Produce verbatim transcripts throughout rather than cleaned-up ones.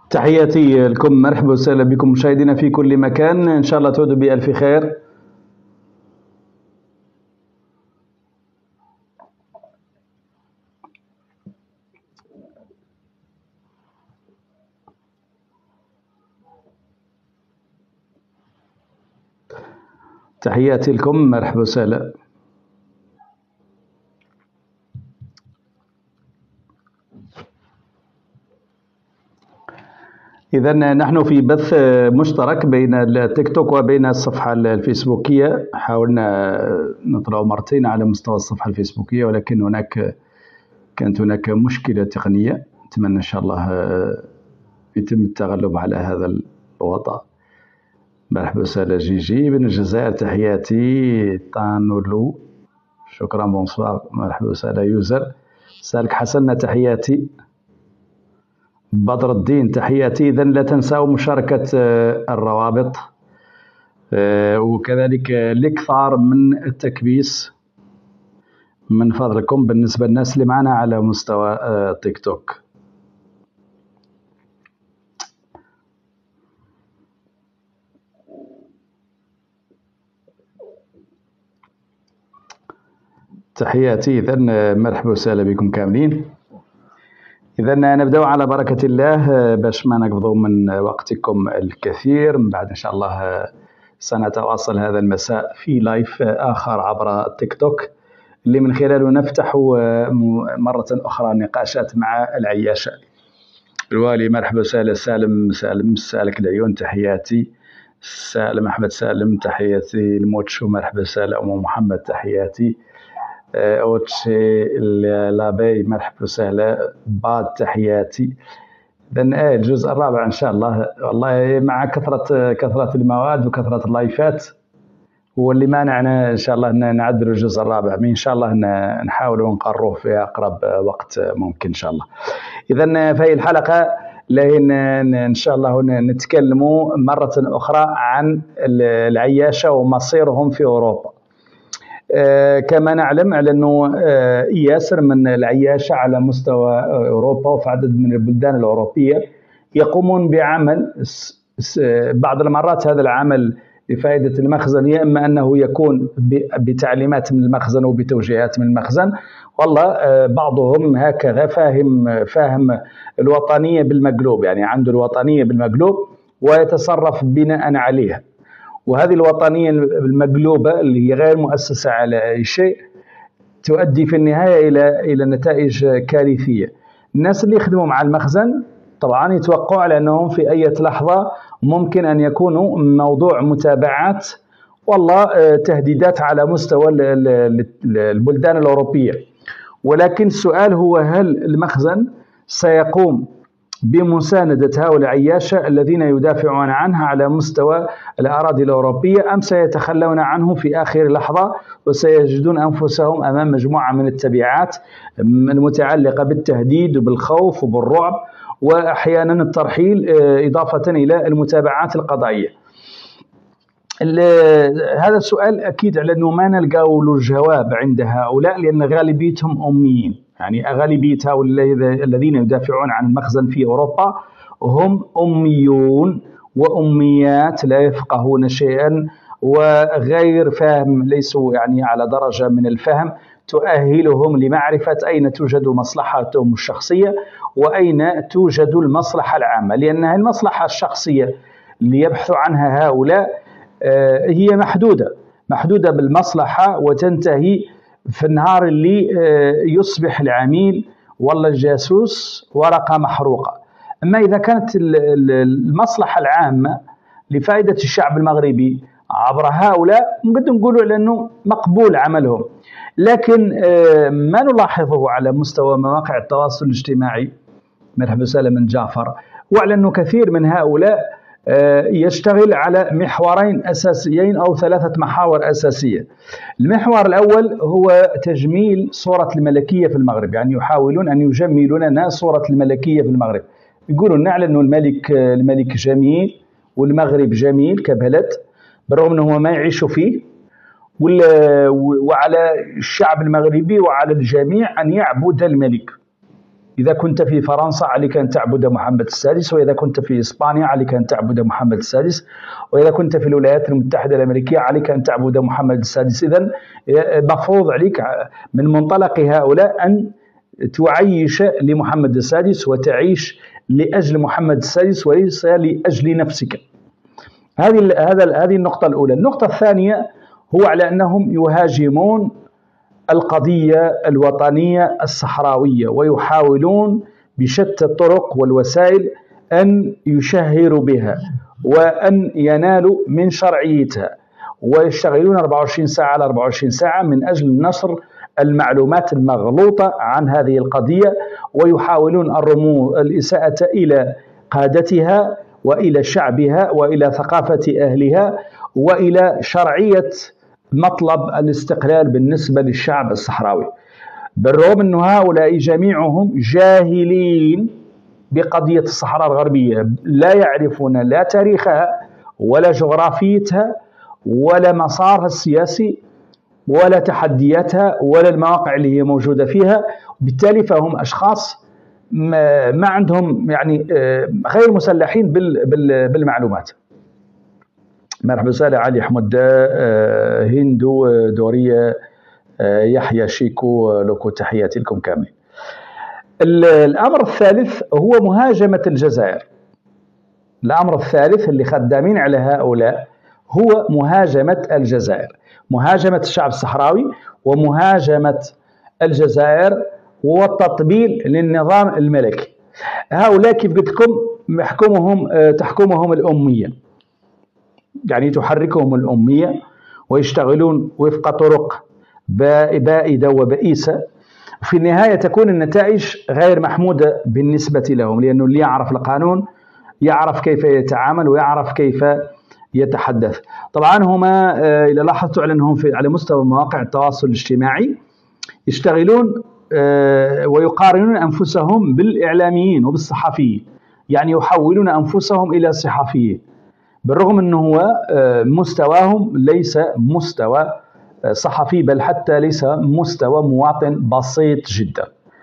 تحياتي لكم، مرحبا وسهلا بكم مشاهدينا في كل مكان، إن شاء الله تعودوا بألف خير. تحياتي لكم، مرحبا وسهلا. إذا نحن في بث مشترك بين التيك توك وبين الصفحة الفيسبوكية. حاولنا نطلع مرتين على مستوى الصفحة الفيسبوكية، ولكن هناك كانت هناك مشكلة تقنية. أتمنى إن شاء الله يتم التغلب على هذا الوضع. مرحبا وسهلا جيجي من الجزائر، تحياتي. طانولو شكرا، بونسوار، مرحبا وسهلا. يوزر سالك حسنا، تحياتي. بدر الدين، تحياتي. إذن لا تنسوا مشاركة الروابط وكذلك الإكثار من التكبيس من فضلكم بالنسبة للناس اللي معنا على مستوى تيك توك. تحياتي. إذن مرحبا وسهلا بكم كاملين. إذا نبدأ على بركة الله باش ما نقبضوا من وقتكم الكثير. من بعد إن شاء الله سنتواصل هذا المساء في لايف آخر عبر التيك توك، اللي من خلاله نفتح مرة أخرى نقاشات مع العياشة. الوالي مرحبا وسهلا. سالم سالم سالك العيون، تحياتي. سالم أحمد سالم، تحياتي. الموتشو مرحبا وسهلا. أم محمد، تحياتي. أوتشي لابي مرحبا وسهلا. باد، تحياتي. إذن آه الجزء الرابع إن شاء الله. والله مع كثرة كثرة المواد وكثرة اللايفات هو اللي مانعنا إن شاء الله أن نعدل الجزء الرابع، إن شاء الله نحاول نقرره في أقرب وقت ممكن إن شاء الله. إذن في هذه الحلقة لين إن شاء الله نتكلم مرة أخرى عن العياشة ومصيرهم في أوروبا. آه كما نعلم على أنه آه ياسر من العياشة على مستوى أوروبا وفي عدد من البلدان الأوروبية يقومون بعمل بعض المرات. هذا العمل لفائدة المخزن، يا إما أنه يكون بتعليمات من المخزن وبتوجيهات من المخزن، والله آه بعضهم هكذا فاهم فاهم الوطنية بالمقلوب، يعني عنده الوطنية بالمقلوب ويتصرف بناء عليها. وهذه الوطنية المقلوبة اللي هي غير مؤسسة على أي شيء تؤدي في النهاية إلى إلى نتائج كارثية. الناس اللي يخدموا مع المخزن طبعا يتوقعوا على أنهم في أي لحظة ممكن أن يكونوا موضوع متابعات، والله تهديدات على مستوى البلدان الأوروبية. ولكن السؤال هو، هل المخزن سيقوم بمساندة هؤلاء العياشة الذين يدافعون عنها على مستوى الأراضي الأوروبية، أم سيتخلون عنه في آخر لحظة وسيجدون أنفسهم أمام مجموعة من التبعات المتعلقة بالتهديد وبالخوف وبالرعب وأحيانا الترحيل، إضافة إلى المتابعات القضائية؟ هذا السؤال أكيد على أنه ما نلقى له جواب عند هؤلاء، لأن غالبيتهم أميين. يعني غالبية هؤلاء الذين يدافعون عن المخزن في أوروبا هم أميون وأميات لا يفقهون شيئا وغير فاهم، ليسوا يعني على درجة من الفهم تؤهلهم لمعرفة أين توجد مصلحتهم الشخصية وأين توجد المصلحة العامة. لأنها المصلحة الشخصية اللي يبحث عنها هؤلاء هي محدودة محدودة بالمصلحة، وتنتهي في النهار اللي يصبح العميل والله الجاسوس ورقة محروقة. أما إذا كانت المصلحة العامة لفائدة الشعب المغربي عبر هؤلاء، نقدر نقولوا لأنه مقبول عملهم. لكن ما نلاحظه على مستوى مواقع التواصل الاجتماعي، مرحبا وسهلا من جعفر، وعلى أنه كثير من هؤلاء يشتغل على محورين أساسيين أو ثلاثة محاور أساسية. المحور الأول هو تجميل صورة الملكية في المغرب، يعني يحاولون أن يجملوا لنا صورة الملكية في المغرب. يقولوا نعلن أن الملك الملك جميل والمغرب جميل كبلد، بالرغم أنه ما يعيشوا فيه، وعلى الشعب المغربي وعلى الجميع أن يعبد الملك. إذا كنت في فرنسا عليك أن تعبد محمد السادس، وإذا كنت في إسبانيا عليك أن تعبد محمد السادس، وإذا كنت في الولايات المتحدة الأمريكية عليك أن تعبد محمد السادس. إذن مفروض عليك من منطلق هؤلاء أن تعيش لمحمد السادس وتعيش لأجل محمد السادس وليس لأجل نفسك. هذه هذا هذه النقطة الأولى. النقطة الثانية هو على أنهم يهاجمون القضية الوطنية الصحراوية ويحاولون بشتى الطرق والوسائل أن يشهروا بها وأن ينالوا من شرعيتها، ويشتغلون أربعة وعشرين ساعة على أربعة وعشرين ساعة من أجل نشر المعلومات المغلوطة عن هذه القضية، ويحاولون الرموز الإساءة إلى قادتها وإلى شعبها وإلى ثقافة أهلها وإلى شرعية مطلب الاستقلال بالنسبة للشعب الصحراوي، بالرغم أن هؤلاء جميعهم جاهلين بقضية الصحراء الغربية، لا يعرفون لا تاريخها ولا جغرافيتها ولا مسارها السياسي ولا تحدياتها ولا المواقع اللي هي موجودة فيها. بالتالي فهم أشخاص ما عندهم يعني غير مسلحين بالمعلومات. مرحبا سالة علي حمد هندو دورية يحيى شيكو لوكو، تحياتي لكم كاملين. الأمر الثالث هو مهاجمة الجزائر. الأمر الثالث اللي خدامين على هؤلاء هو مهاجمة الجزائر، مهاجمة الشعب الصحراوي ومهاجمة الجزائر والتطبيل للنظام الملكي. هؤلاء كيف قلت لكم يحكمهم تحكمهم الأمية، يعني تحركهم الأمية ويشتغلون وفق طرق بائدة وبئيسة. في النهاية تكون النتائج غير محمودة بالنسبة لهم، لأنه اللي يعرف القانون يعرف كيف يتعامل ويعرف كيف يتحدث. طبعا هما إذا لاحظتوا على أنهم في على مستوى مواقع التواصل الاجتماعي يشتغلون ويقارنون أنفسهم بالإعلاميين وبالصحفيين، يعني يحولون أنفسهم إلى صحفيين، بالرغم أنه هو مستواهم ليس مستوى صحفي بل حتى ليس مستوى مواطن بسيط جدا.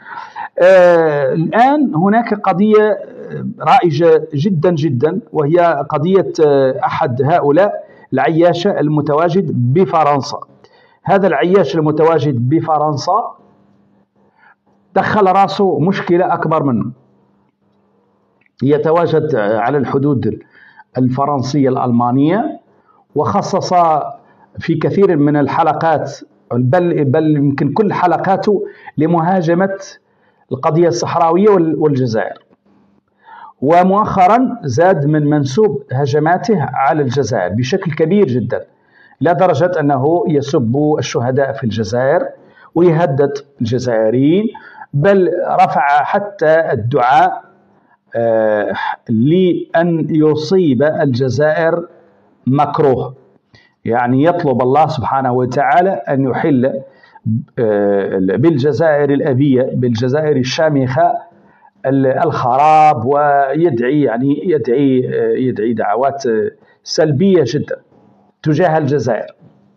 الآن هناك قضية رائجة جدا جدا، وهي قضية أحد هؤلاء العياشة المتواجد بفرنسا. هذا العياش المتواجد بفرنسا دخل راسه مشكلة أكبر منه، يتواجد على الحدود الفرنسية الألمانية، وخصص في كثير من الحلقات بل بل يمكن كل حلقاته لمهاجمة القضية الصحراوية والجزائر. ومؤخرا زاد من منسوب هجماته على الجزائر بشكل كبير جدا، لا درجة أنه يسب الشهداء في الجزائر ويهدد الجزائريين، بل رفع حتى الدعاء لأن يصيب الجزائر مكروه، يعني يطلب الله سبحانه وتعالى أن يحل بالجزائر الأبية بالجزائر الشامخة الخراب، ويدعي يعني يدعي يدعي دعوات سلبية جدا تجاه الجزائر.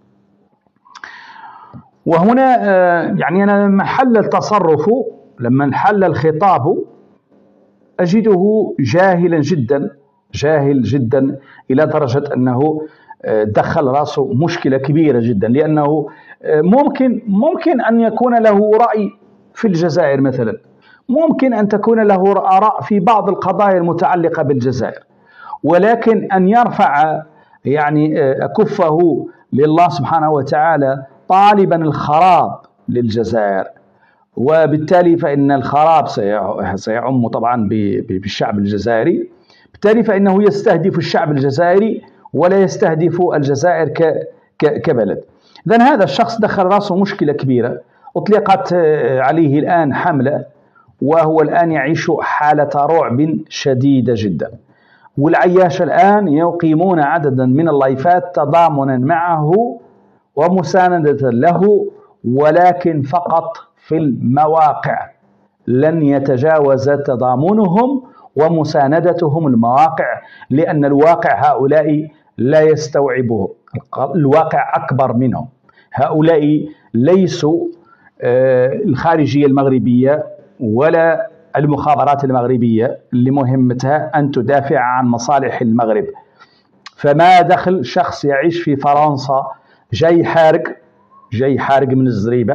وهنا يعني أنا محل التصرف لما انحل الخطاب أجده جاهلا جدا جاهل جدا إلى درجة أنه دخل راسه مشكلة كبيرة جدا، لأنه ممكن ممكن أن يكون له رأي في الجزائر مثلا، ممكن أن تكون له آراء في بعض القضايا المتعلقة بالجزائر، ولكن أن يرفع يعني كفه لله سبحانه وتعالى طالبا الخراب للجزائر، وبالتالي فإن الخراب سيعم طبعا بالشعب الجزائري، بالتالي فإنه يستهدف الشعب الجزائري ولا يستهدف الجزائر كبلد. إذن هذا الشخص دخل راسه مشكلة كبيرة، أطلقت عليه الآن حملة، وهو الآن يعيش حالة رعب شديدة جدا. والعياش الآن يقيمون عددا من اللايفات تضامنا معه ومساندة له، ولكن فقط في المواقع، لن يتجاوز تضامنهم ومساندتهم المواقع، لأن الواقع هؤلاء لا يستوعبه، الواقع أكبر منهم. هؤلاء ليسوا الخارجية المغربية ولا المخابرات المغربية اللي مهمتها أن تدافع عن مصالح المغرب. فما دخل شخص يعيش في فرنسا جاي حارق جاي حارق من الزريبة،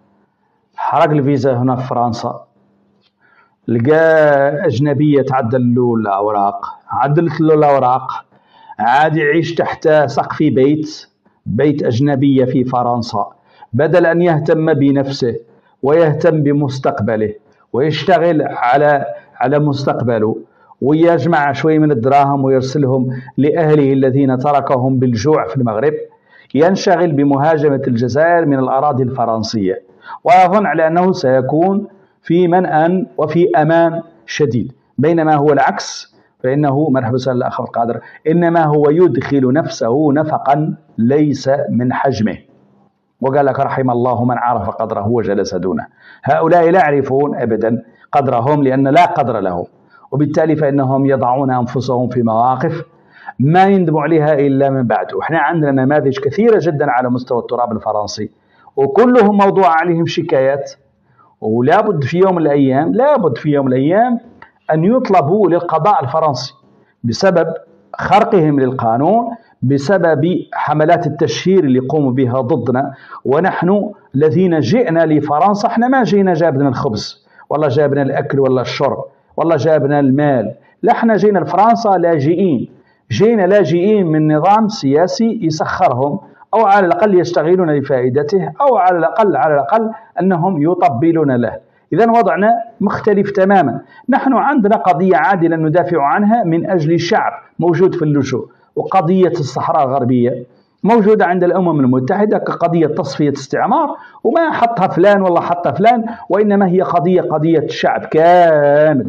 حرق الفيزا هنا في فرنسا، لقى أجنبية تعدل له الأوراق، عدلت له الأوراق، عاد يعيش تحت سقف بيت بيت أجنبية في فرنسا، بدل أن يهتم بنفسه ويهتم بمستقبله ويشتغل على على مستقبله ويجمع شوي من الدراهم ويرسلهم لأهله الذين تركهم بالجوع في المغرب، ينشغل بمهاجمة الجزائر من الأراضي الفرنسية، ويظن على أنه سيكون في منأى وفي أمان شديد، بينما هو العكس. فإنه مرحبا سهلا الأخ القادر، إنما هو يدخل نفسه نفقا ليس من حجمه. وقال لك رحم الله من عرف قدره وجلس دونه. هؤلاء لا يعرفون أبدا قدرهم لأن لا قدر لهم، وبالتالي فإنهم يضعون أنفسهم في مواقف ما يندموا عليها إلا من بعد. وإحنا عندنا نماذج كثيرة جدا على مستوى التراب الفرنسي وكلهم موضوع عليهم شكايات، ولا بد في يوم من الأيام لا بد في يوم من الأيام أن يطلبوا للقضاء الفرنسي بسبب خرقهم للقانون، بسبب حملات التشهير اللي يقوموا بها ضدنا. ونحن الذين جئنا لفرنسا احنا ما جينا جابنا الخبز والله جابنا الأكل ولا الشرب والله جابنا المال، لا، احنا جينا لفرنسا لاجئين، جينا لاجئين من نظام سياسي يسخرهم أو على الأقل يشتغلون لفائدته، أو على الأقل على الأقل أنهم يطبلون له. إذن وضعنا مختلف تماما. نحن عندنا قضية عادلة ندافع عنها من أجل الشعب موجود في اللجوء، وقضية الصحراء الغربية موجودة عند الأمم المتحدة كقضية تصفية استعمار، وما حطها فلان والله حطها فلان، وإنما هي قضية قضية الشعب كامل،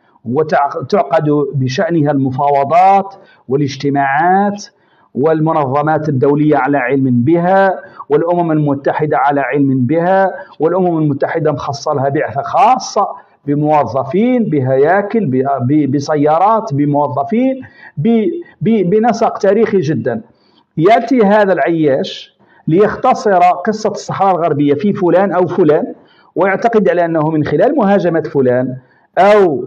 وتعقد بشأنها المفاوضات والاجتماعات، والمنظمات الدولية على علم بها، والأمم المتحدة على علم بها، والأمم المتحدة مخصلها بعثة خاصة بموظفين بهياكل بسيارات بموظفين بنسق تاريخي جدا. يأتي هذا العياش ليختصر قصة الصحراء الغربية في فلان أو فلان، ويعتقد على أنه من خلال مهاجمة فلان أو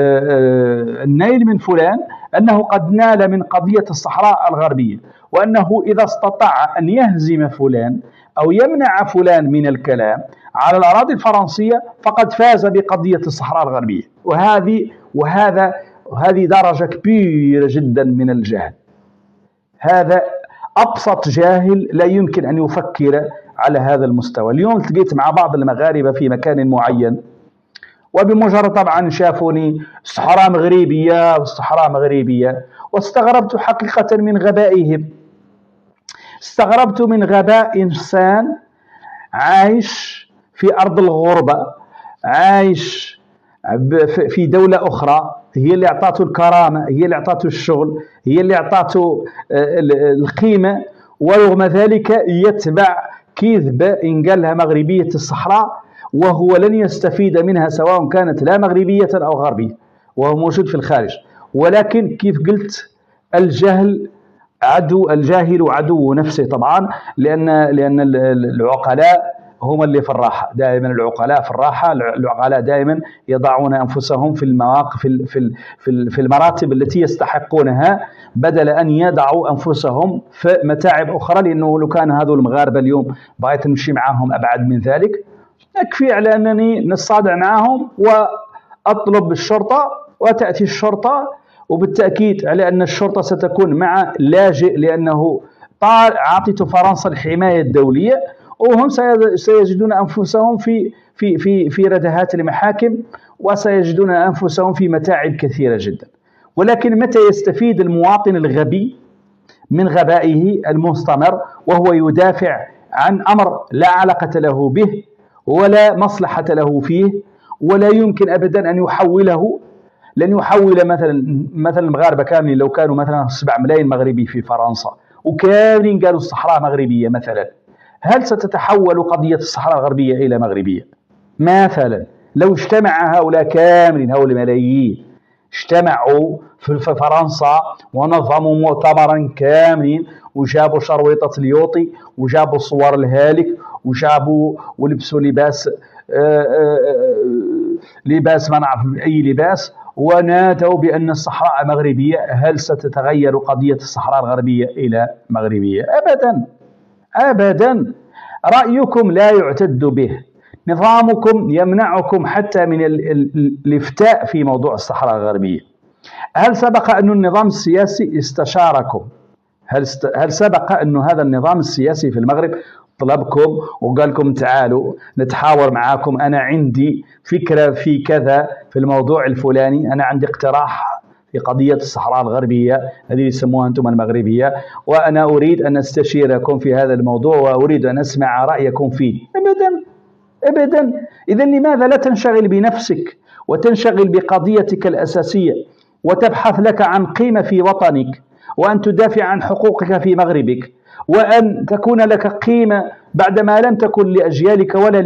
النيل من فلان أنه قد نال من قضية الصحراء الغربية، وأنه إذا استطاع أن يهزم فلان أو يمنع فلان من الكلام على الأراضي الفرنسية فقد فاز بقضية الصحراء الغربية. وهذه وهذا هذه درجة كبيرة جدا من الجهل. هذا أبسط جاهل لا يمكن أن يفكر على هذا المستوى. اليوم التقيت مع بعض المغاربة في مكان معين، وبمجرد طبعا شافوني الصحراء مغربية والصحراء مغربية، واستغربت حقيقة من غبائهم. استغربت من غباء إنسان عايش في أرض الغربة، عايش في دولة أخرى هي اللي أعطاته الكرامة، هي اللي أعطاته الشغل، هي اللي أعطاته القيمة، ورغم ذلك يتبع كذبة إن قال لها مغربية الصحراء وهو لن يستفيد منها سواء كانت لا مغربية أو غربية، وهو موجود في الخارج. ولكن كيف قلت الجهل عدو، الجاهل عدو نفسه طبعا، لأن لأن العقلاء هم اللي في الراحة دائما. العقلاء في الراحة، العقلاء دائما يضعون أنفسهم في المواقف في في المراتب التي يستحقونها، بدل أن يضعوا أنفسهم في متاعب أخرى. لأنه لو كان هذول المغاربة اليوم بغيت نمشي معهم أبعد من ذلك، يكفي على أنني نصادع معهم وأطلب الشرطة وتأتي الشرطة، وبالتأكيد على أن الشرطة ستكون مع لاجئ لأنه طال عاطته فرنسا الحماية الدولية، وهم سيجدون أنفسهم في في في في ردهات المحاكم، وسيجدون أنفسهم في متاعب كثيرة جدا. ولكن متى يستفيد المواطن الغبي من غبائه المستمر وهو يدافع عن أمر لا علاقة له به ولا مصلحة له فيه، ولا يمكن أبدا أن يحوله، لن يحول مثلا مثلا المغاربة كاملين لو كانوا مثلا سبعة ملايين مغربي في فرنسا وكاملين قالوا الصحراء مغربية مثلا، هل ستتحول قضية الصحراء الغربية إلى مغربية؟ مثلا لو اجتمع هؤلاء كاملين، هؤلاء الملايين اجتمعوا في فرنسا ونظموا مؤتمرا كاملين وجابوا شرويطة اليوطي وجابوا صور الهالك وجابوا ولبسوا لباس لباس ما نعرف أي لباس، ونادوا بأن الصحراء مغربية. هل ستتغير قضية الصحراء الغربية إلى مغربية؟ أبدا أبدا. رأيكم لا يعتد به، نظامكم يمنعكم حتى من الإفتاء في موضوع الصحراء الغربية. هل سبق أن النظام السياسي استشاركم؟ هل هل سبق أن هذا النظام السياسي في المغرب طلبكم وقال لكم تعالوا نتحاور معاكم، أنا عندي فكرة في كذا في الموضوع الفلاني، أنا عندي اقتراح في قضية الصحراء الغربية هذه يسموها أنتم المغربية، وأنا أريد أن أستشيركم في هذا الموضوع وأريد أن أسمع رأيكم فيه؟ أبدا أبدا. إذا لماذا لا تنشغل بنفسك وتنشغل بقضيتك الأساسية وتبحث لك عن قيمة في وطنك، وأن تدافع عن حقوقك في مغربك، وأن تكون لك قيمة بعدما لم تكن لأجيالك ولا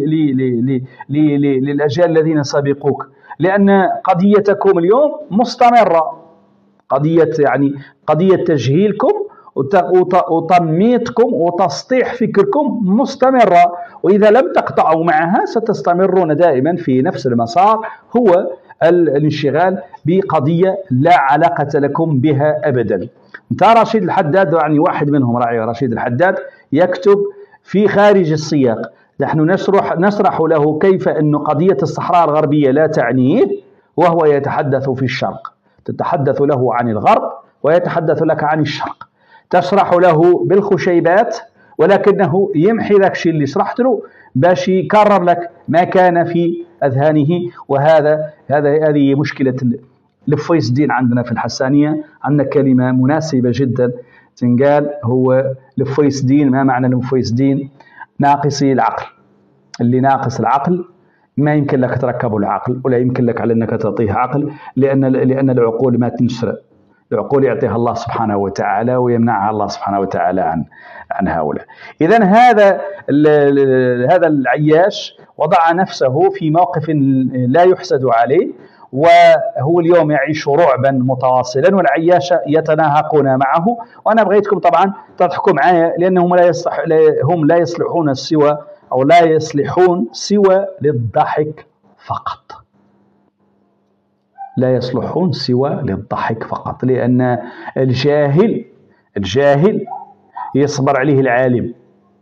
للأجيال الذين سبقوك، لأن قضيتكم اليوم مستمرة، قضية يعني قضية تجهيلكم وتنميطكم وتسطيح فكركم مستمرة، وإذا لم تقطعوا معها ستستمرون دائما في نفس المسار، هو الانشغال بقضية لا علاقة لكم بها أبدا. انت رشيد الحداد، يعني واحد منهم راعي رشيد الحداد، يكتب في خارج السياق، نحن نشرح, نشرح له كيف أن قضية الصحراء الغربية لا تعنيه، وهو يتحدث في الشرق، تتحدث له عن الغرب ويتحدث لك عن الشرق، تشرح له بالخشيبات ولكنه يمحي لك الشيء اللي شرحت له باش يكرر لك ما كان في أذهانه. وهذا هذا هذه مشكلة لفيس الدين عندنا في الحسانية. عندنا كلمة مناسبة جدا تنقال، هو لفيس الدين. ما معنى لفيس الدين؟ ناقصي العقل. اللي ناقص العقل ما يمكن لك تركبه العقل، ولا يمكن لك على أنك تعطيه عقل، لأن لأن العقول ما تنشر. العقول يعطيها الله سبحانه وتعالى ويمنعها الله سبحانه وتعالى عن عن هؤلاء. إذن هذا هذا العياش وضع نفسه في موقف لا يحسد عليه، وهو اليوم يعيش رعبا متواصلا، والعياش يتناهقون معه. وأنا بغيتكم طبعا تضحكوا معايا، لأنهم لا يصلح هم لا يصلحون سوى أو لا يصلحون سوى للضحك فقط، لا يصلحون سوى للضحك فقط، لأن الجاهل الجاهل يصبر عليه العالم،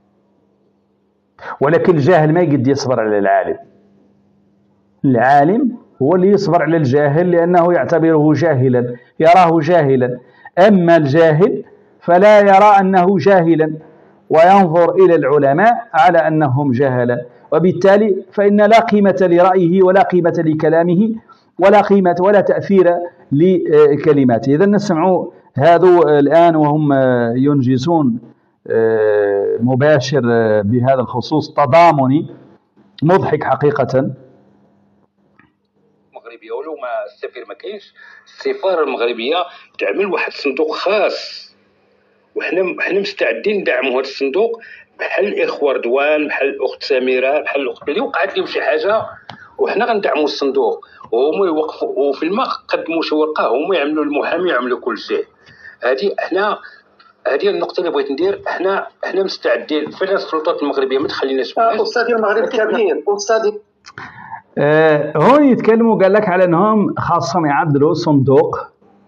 ولكن الجاهل ما يقد يصبر على العالم. العالم هو اللي يصبر على الجاهل لأنه يعتبره جاهلا، يراه جاهلا. أما الجاهل فلا يرى أنه جاهلا، وينظر إلى العلماء على أنهم جهلا، وبالتالي فإن لا قيمة لرأيه ولا قيمة لكلامه ولا قيمة ولا تأثير لكلماته. إذا نسمع هذو الآن وهم ينجزون مباشر بهذا الخصوص تضامني مضحك حقيقة. المغربية ولو ما السفير ما كاينش، السفارة المغربية تعمل واحد الصندوق خاص، وحنا حنا مستعدين ندعموا هذا الصندوق، بحال الإخوة رضوان، بحال الأخت سميرة، بحال الأخت اللي وقعت لهم شي حاجة، وحنا غندعموا الصندوق، وهما يوقفوا، وفي الماء قدموا شي ورقة، هما يعملوا المحامي، يعملوا كل شيء. هذه حنا هذه النقطة اللي بغيت ندير. حنا حنا مستعدين فعلا، السلطات المغربية ما تخليناش. أستاذ المغرب كاملين أستاذ آه هون يتكلموا، قال لك على أنهم خاصهم يعدلوا صندوق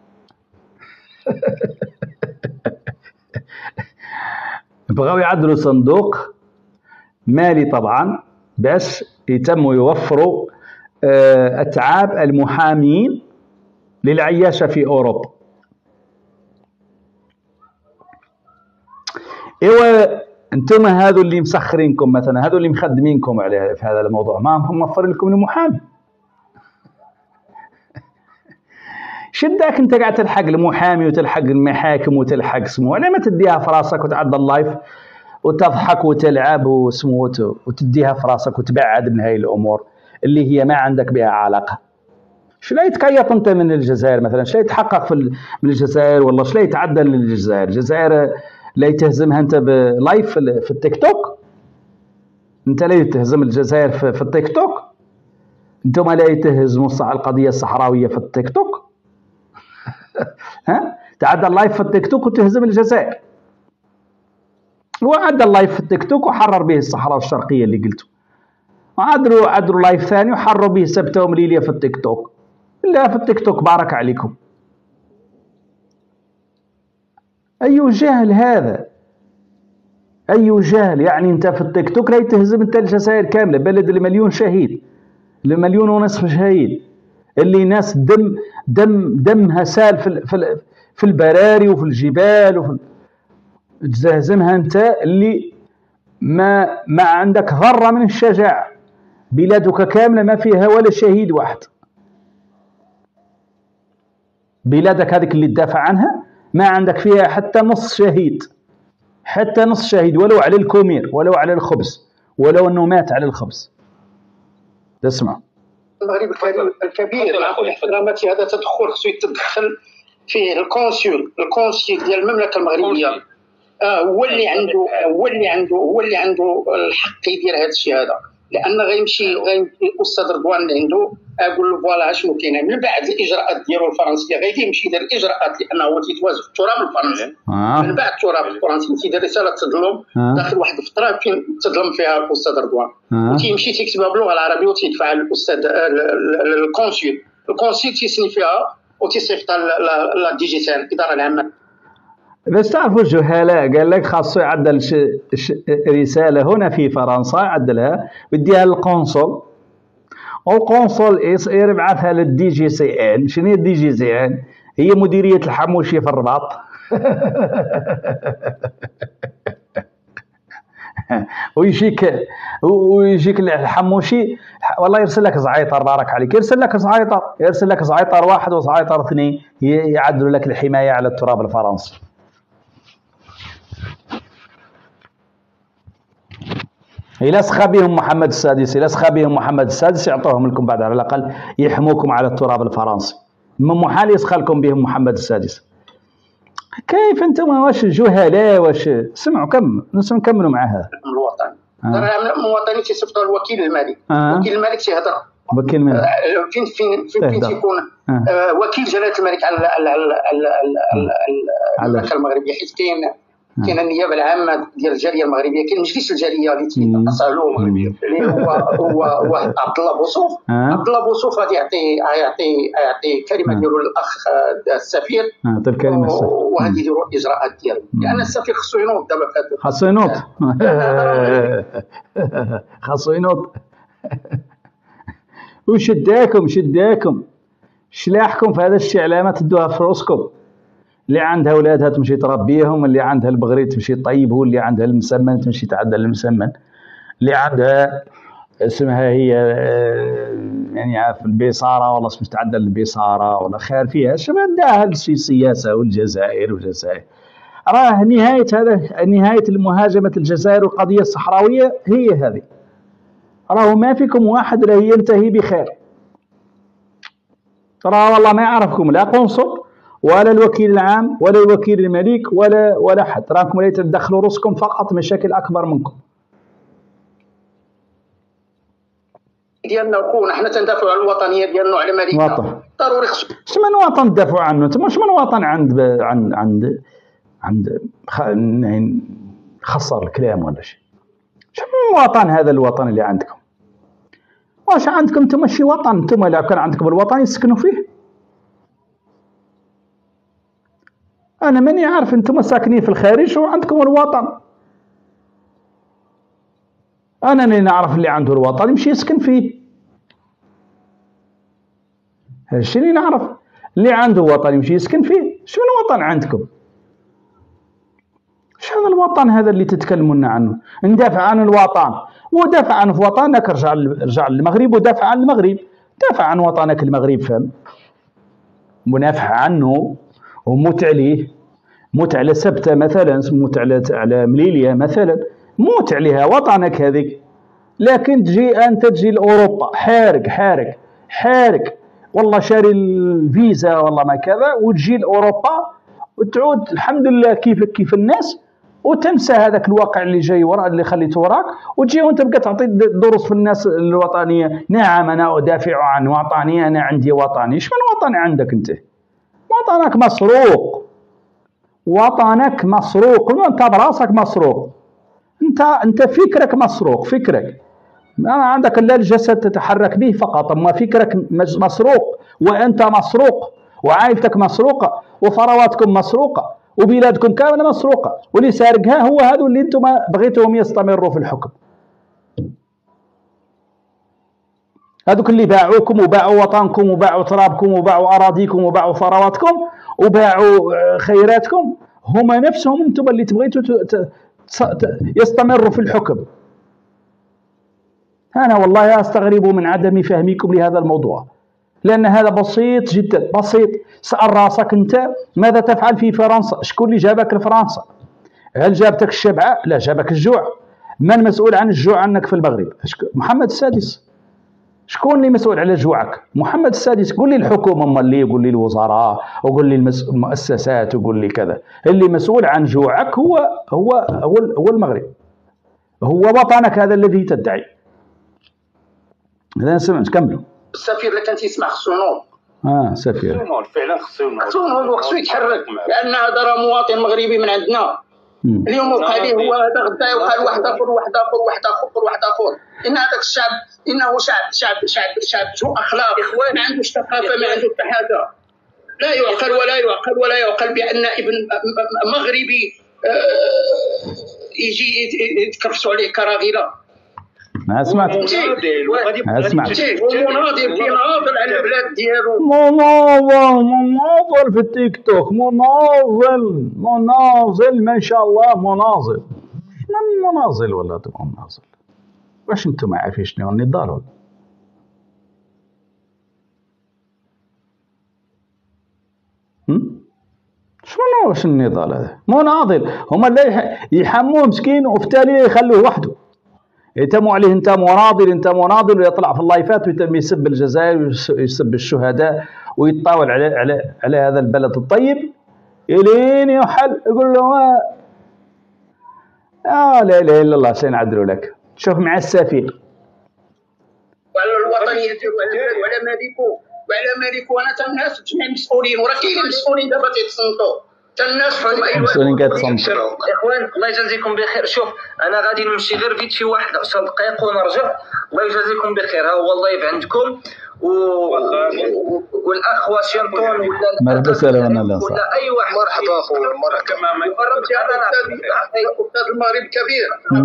بغاو يعدلوا صندوق مالي طبعا باش يتموا يوفروا آه أتعاب المحامين للعياشة في أوروبا. إيوا انتم هذو اللي مسخرينكم، مثلا هذو اللي مخدمينكم على في هذا الموضوع، ما هم موفرين لكم المحامي. شداك انت قاعد تلحق المحامي وتلحق المحاكم وتلحق سمو، على ما تديها في راسك وتعدى اللايف وتضحك وتلعب وسمو وتديها في راسك وتبعد من هاي الامور اللي هي ما عندك بها علاقه. شو لا يتكيط انت من الجزائر مثلا، شو لا يتحقق في من الجزائر، والله شو لا يتعدى للجزائر. الجزائر لا يتهزمها انت بلايف في التيك توك، انت لا يتهزم الجزائر في التيك توك، انتم لا يتهزموا القضيه الصحراويه في التيك توك. ها تعدى اللايف في التيك توك وتهزم الجزائر. هو عدى اللايف في التيك توك وحرر به الصحراء الشرقيه اللي قلته، عدلوا عدلوا لايف ثاني وحروا به سبته ومليليه في التيك توك. لا في التيك توك بارك عليكم. أي جهل هذا؟ أي جهل؟ يعني أنت في التيك توك راهي تهزم أنت الجزائر كاملة، بلد المليون شهيد، المليون ونصف شهيد، اللي ناس دم دم دمها سال في في في البراري وفي الجبال وفي تهزمها أنت اللي ما ما عندك ذرة من الشجاعة. بلادك كاملة ما فيها ولا شهيد واحد. بلادك هذيك اللي تدافع عنها ما عندك فيها حتى نص شهيد، حتى نص شهيد، ولو على الكومير، ولو على الخبز، ولو انه مات على الخبز. تسمع المغرب الكبير مع كل احتراماتي هذا تدخل خصو يتدخل فيه الكونسول الكونسول ديال المملكه المغربيه. آه هو اللي عنده هو اللي عنده هو اللي عنده الحق يدير هذا الشيء هذا، لان غيمشي غيمشي الاستاذ رضوان عنده اقول له فوالا شنو كاين من بعد الاجراءات ديالو الفرنسيه غادي يمشي يدير الاجراءات لانه هو تيتواجد في التراب الفرنسي. آه. من بعد التراب الفرنسي تيدير رساله تظلم آه. داخل واحد الفتره فين تظلم فيها الاستاذ رضوان آه. وتيمشي تيكتبها باللغه العربيه وتيدفع للاستاذ الكونسول الكونسول تيسني فيها وتيصيفطها لا ديجيتال الاداره العامه. بس تعرفوا الجهلاء قال لك خاصو يعدل ش... ش... رساله هنا في فرنسا، يعدلها ويديها للقنصل، والقنصل يبعثها للدي جي سي ان. شنو هي الدي جي سي ان؟ هي مديريه الحموشي في الرباط. ويجيك ويجيك الحموشي والله يرسل لك زعيطر بارك عليك، يرسل لك زعيطر يرسل لك زعيطر واحد وزعيطر اثنين يعدلوا لك الحمايه على التراب الفرنسي. إلا سخى بهم محمد السادس إلا سخى بهم محمد السادس يعطوهم لكم بعد على الأقل يحموكم على التراب الفرنسي. من محال يسخى لكم بهم محمد السادس. كيف أنتم واش جهلاء واش؟ سمعوا كم نكملوا مع هذا. الوطن. ترى المواطنين تيصيفطوا الوكيل المالي. آه. وكيل الملك تيهضر. وكيل الملك. فين فين فين فين تيكون آه. آه وكيل جلالة الملك على على على المملكة المغربية، حيت كاين كاين النيابه العامه ديال الجاليه المغربيه، كاين مجلس الجاليه اللي تيتقص على المغربيه اللي هو هو هو عبد الله بوصوف. عبد الله بوصوف غادي يعطي يعطي يعطي كلمه ديالو للاخ السفير، يعطي الكلمه السفير وغادي يديروا الاجراءات ديالو، لان السفير خصو ينوض دابا في هذا خصو ينوض خصو ينوض. وشداكم شداكم شلاحكم في هذا الشيء على ما تدوها في راسكم. اللي عندها اولادها تمشي تربيهم، اللي عندها البغري تمشي تطيبه، اللي عندها المسمن تمشي تعدل المسمن، اللي عندها اسمها هي يعني عارف البيصاره والله اسمها تعدل البيصاره ولا خير فيها شو عندها السياسه والجزائر والجزائر. راه نهايه هذا نهايه المهاجمه الجزائر والقضيه الصحراويه هي هذه. راه ما فيكم واحد راه ينتهي بخير. ترى والله ما يعرفكم لا قنصل ولا الوكيل العام ولا الوكيل الملك ولا ولا حد. راكم لا تدخلوا راسكم فقط مشاكل اكبر منكم. ديالنا وكون حنا تندافعوا على الوطنيه ديالنا وعلى ملكنا ضروري خصو. اش من وطن تدافعوا عنه انتم؟ اش من وطن عند عند عند عند خسر الكلام ولا شيء؟ اش من وطن هذا الوطن اللي عندكم؟ واش عندكم انتم شي وطن؟ انتم لو كان عندكم الوطن يسكنوا فيه. أنا ماني عارف أنتم ساكنين في الخارج وعندكم الوطن. أنا اللي نعرف اللي عنده الوطن يمشي يسكن فيه. هالشي اللي نعرف، اللي عنده وطن يمشي يسكن فيه. شنو الوطن عندكم؟ اش هذا الوطن هذا اللي تتكلمون عنه؟ ندافع عن الوطن ودافع عن وطنك. رجع رجع للمغرب ودافع عن المغرب. دافع عن وطنك المغرب فهم ونافع عنه وموت عليه، موت على سبتة مثلا، موت على على مليلية مثلا، موت عليها وطنك هذيك. لكن تجي انت تجي لاوروبا حارق حارق حارق والله شاري الفيزا والله ما كذا، وتجي لاوروبا وتعود الحمد لله كيفك كيف الناس وتنسى هذاك الواقع اللي جاي وراء اللي خليته وراك، وتجي وانت بقى تعطي دروس في الناس الوطنيه. نعم انا ادافع عن وطني، انا عندي وطني. ايش من وطن عندك انت؟ وطنك مسروق، وطنك مسروق، وانت براسك مسروق. انت انت فكرك مسروق، فكرك ما عندك إلا الجسد تتحرك به فقط، أما فكرك مسروق، وأنت مسروق، وعائلتك مسروقة، وثرواتكم مسروقة، وبلادكم كاملة مسروقة، واللي سارقها هو هذو اللي أنتم بغيتهم يستمروا في الحكم. هذوك اللي باعوكم وباعوا وطنكم وباعوا ترابكم وباعوا أراضيكم وباعوا ثرواتكم وباعوا خيراتكم، هما نفسهم أنتم اللي تبغيتوا يستمروا في الحكم. أنا والله أستغرب من عدم فهمكم لهذا الموضوع، لأن هذا بسيط جدا، بسيط. سأل راسك أنت ماذا تفعل في فرنسا؟ شكون اللي جابك لفرنسا؟ هل جابتك الشبعة؟ لا، جابك الجوع. من مسؤول عن الجوع عنك في المغرب؟ محمد السادس. شكون اللي مسؤول على جوعك؟ محمد السادس. قول لي الحكومة أما اللي، قول لي الوزراء، وقول لي المؤسسات، وقول لي كذا. اللي مسؤول عن جوعك هو هو هو, هو المغرب، هو وطنك هذا الذي تدعي. إذا سمعت كملوا. السفير اللي كان تيسمع خصو ينوض. اه سفير. خصو ينوض فعلا، خصو ينوض. خصو ينوض وخصو يتحرك، لأن هذا راه مواطن مغربي من عندنا. مم. اليوم وقع ليه هو هذا، غدا يوقع لواحد آخر واحد آخر واحد آخر واحد آخر. إن هذاك الشعب إنه شعب شعب شعب شعب ذو أخلاق، ما عندوش ثقافة، ما عنده حتى حاجة. لا يعقل ولا يعقل ولا يعقل بأن ابن مغربي يجي يتكرسوا عليه كراغيلة. ما سمعت. ما سمعت. ومناضل كيناضل على البلاد ديالو. مناضل مناضل في التيك توك، مناضل مناضل ما شاء الله، مناضل. شنو مناضل ولا تبغى مناضل؟ واش انتم ما عارفين شنو النضال ولا؟ شنو واش النضال هذا؟ مناضل هما اللي يحموه مسكين وفي التالي يخلوه وحده. يتموا عليه انت مناضل انت مناضل، ويطلع في اللايفات ويتم يسب الجزائر ويسب الشهداء ويتطاول على على على هذا البلد الطيب، الين يحل يقول له اه لا اله الا الله سنعدلوا لك. شوف مع السفير وعلى الوطنيه ديالو وعلى مالكو وعلى مالكو. انا تا الناس جميع مسؤولين، وراه كاينين مسؤولين دابا تيتصنتوا، تا الناس مسؤولين كيتصنتوا. اخوان الله يجازيكم بخير. شوف انا غادي نمشي غير فيت شي واحد عشر دقائق ونرجع. الله يجازيكم بخير. ها هو اللايف عندكم و... والاخ واشنطن ولا مرحبا سلام الله ولا اي واحد. مرحبا اخويا، مرحبا. فرنسا استاذ المغرب كبير.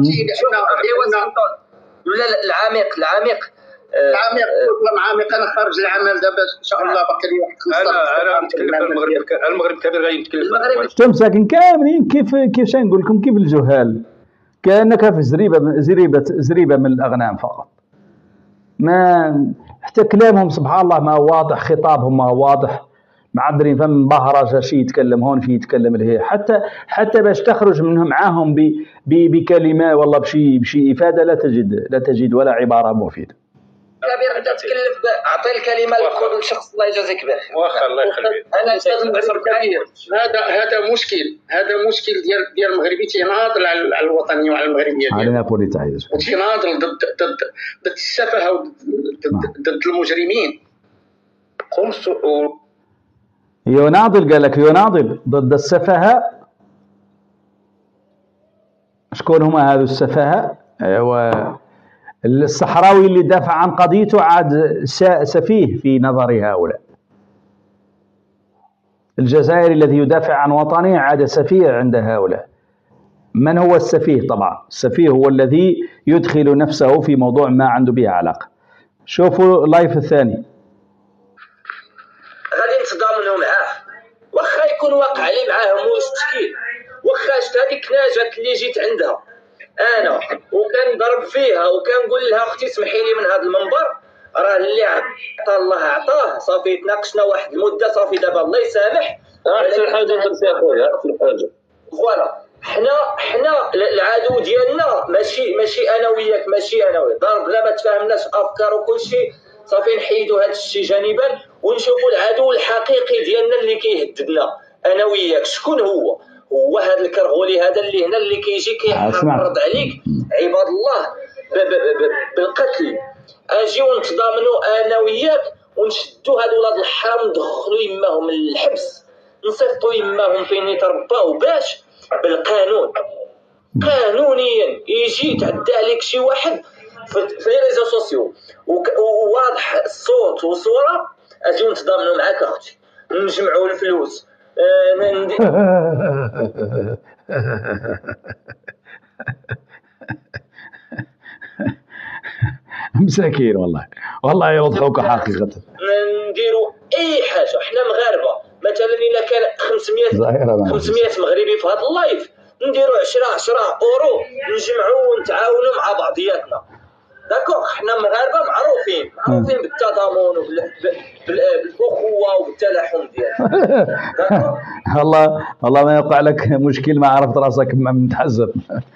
ولا العميق العميق العميق العميق. انا خارج العمل دابا ان شاء الله، باقي لي واحد خمسطاش انا انا نتكلم على المغرب. المغرب كبير غادي نتكلم. شتم ساكن كاملين كيف كيف نقول لكم كيف الجهال، كانك في زريبه زريبه زريبه من الاغنام فقط. ما حتى كلامهم سبحان الله ما واضح، خطابهم ما واضح، معذرين فم بهرجه شي يتكلم هون في يتكلم لهي، حتى حتى باش تخرج منهم معاهم بكلمه والله بشي بشي افاده لا تجد لا تجد ولا عباره مفيده. كبير انت تكلف، اعطي الكلمه لكل شخص الله يجازيك بخير. واخا الله يخليك. انا استاذ المغرب كبير. هذا هذا مشكل، هذا مشكل ديال ديال المغربي تيناضل على الوطنيه وعلى المغربيه ديالو. علينا بوليتايز. وتيناضل ضد ضد ضد السفهه وضد ضد المجرمين. خمس يناضل، قال لك يناضل ضد السفهاء. شكون هما هذو السفهاء؟ ايوا الصحراوي اللي دافع عن قضيته عاد سفيه في نظر هؤلاء. الجزائري الذي يدافع عن وطنه عاد سفيه عند هؤلاء. من هو السفيه؟ طبعا السفيه هو الذي يدخل نفسه في موضوع ما عنده به علاقة. شوفوا اللايف الثاني. غادي نتضامنوا معاه، واخا يكون واقع لي معاه موش تشكيل، واخا شفت هذيك ناجات اللي جيت عندها انا وكنضرب فيها وكنقول لها اختي اسمحي لي من هذا المنبر، راه اللي عطاه الله عطاه، صافي تناقشنا واحد المده، صافي دابا الله يسامح. احسن حاجه درتي اخويا، احسن حاجه. فوالا حنا حنا العدو ديالنا ماشي ماشي انا وياك، ماشي انا وياك ضرب لا ما تفاهمناش افكار وكل شيء، صافي نحيدوا هذا الشيء جانبا ونشوفوا العدو الحقيقي ديالنا اللي كيهددنا انا وياك. شكون هو؟ هو هذا الكرغولي هذا اللي هنا اللي كيجي كيحرض عليك عباد الله بالقتل. اجيو نتضامنوا انا وياك ونشدوا هاد ولاد الحرام ندخلوا يماهم للحبس، نصيفطوا يماهم فين يترباو باش بالقانون قانونيا يجي يتعدى عليك شي واحد في لي ريزو سوسيو وواضح الصوت والصوره، اجيو نتضامنوا معاك اختي، نجمعوا الفلوس. مساكين والله والله يوضحوك حقيقة. نديروا اي حاجه، حنا مغاربه مثلا الا كان خمسمية خمسمية مغربي في هذا اللايف، نديروا عشرة عشرة اورو، نجمعوا ونتعاونوا مع بعضياتنا. داكوغ، حنا مغاربه معروفين معروفين بالتضامن وبالاخوه وبالتلاحم ديالنا. والله والله ما يوقع لك مشكل ما عرفت راسك متحزب.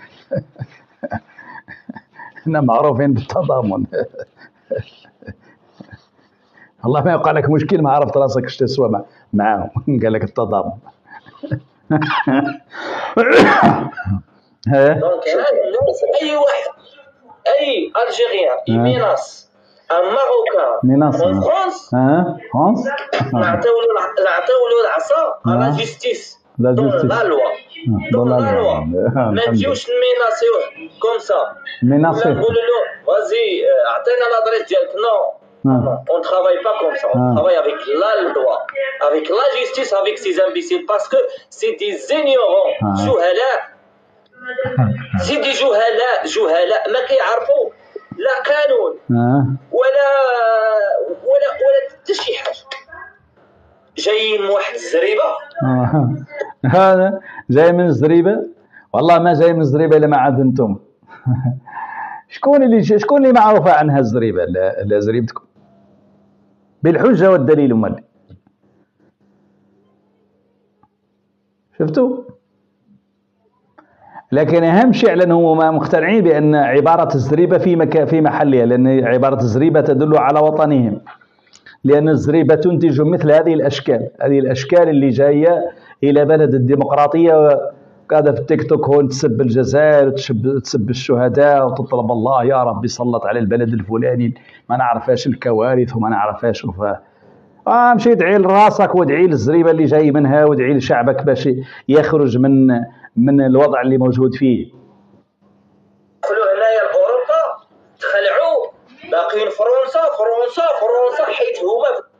احنا معروفين بالتضامن. والله ما يوقع لك مشكل ما عرفت راسك اش تسوى معاهم. قال لك التضامن. دونك اي واحد اي الجيريان يميناس ان ماروكان ميناس في فرنسا، ها فرنسا نعطيو له نعطيو له العصا على جيستيس لا دون جوستيس لا لوا دون لا لوا. ما نجيوش نميناسيوه كوم سا، ميناسي نقولوا له فازي عطينا لادريس ديالك. نو on travaille pas comme ça, on travaille avec la loi, avec la justice, avec ces imbéciles, parce que c'est des ignorants, جهلاء. c'est des جهلاء جهلاء ما كيعرفوا لا قانون ولا ولا ولا حتى شي حاجه. جايين من واحد الزريبه. هذا جاي من الزريبه. والله ما جاي من الزريبه الا ما عاد انتم. شكون اللي شكون اللي معروفه عنها الزريبه؟ لا زريبتكم بالحجه والدليل. امال شفتوا؟ لكن اهم شيء على انهم مقتنعين بان عباره الزريبه في مكان في محلها، لان عباره الزريبه تدل على وطنهم، لان الزريبه تنتج مثل هذه الاشكال، هذه الاشكال اللي جايه الى بلد الديمقراطيه. قاعده في التيك توك هون تسب الجزائر وتسب الشهداء وتطلب الله يا رب يسلط على البلد الفلاني ما نعرفاش الكوارث وما نعرفاش. اه مشي ادعي لراسك وادعي للزريبه اللي جاي منها وادعي لشعبك باش يخرج من من الوضع اللي موجود فيه. دخلوا هنايا لاوروبا تخلعوا، باقيين فرنسا فرنسا فرنسا حيت هما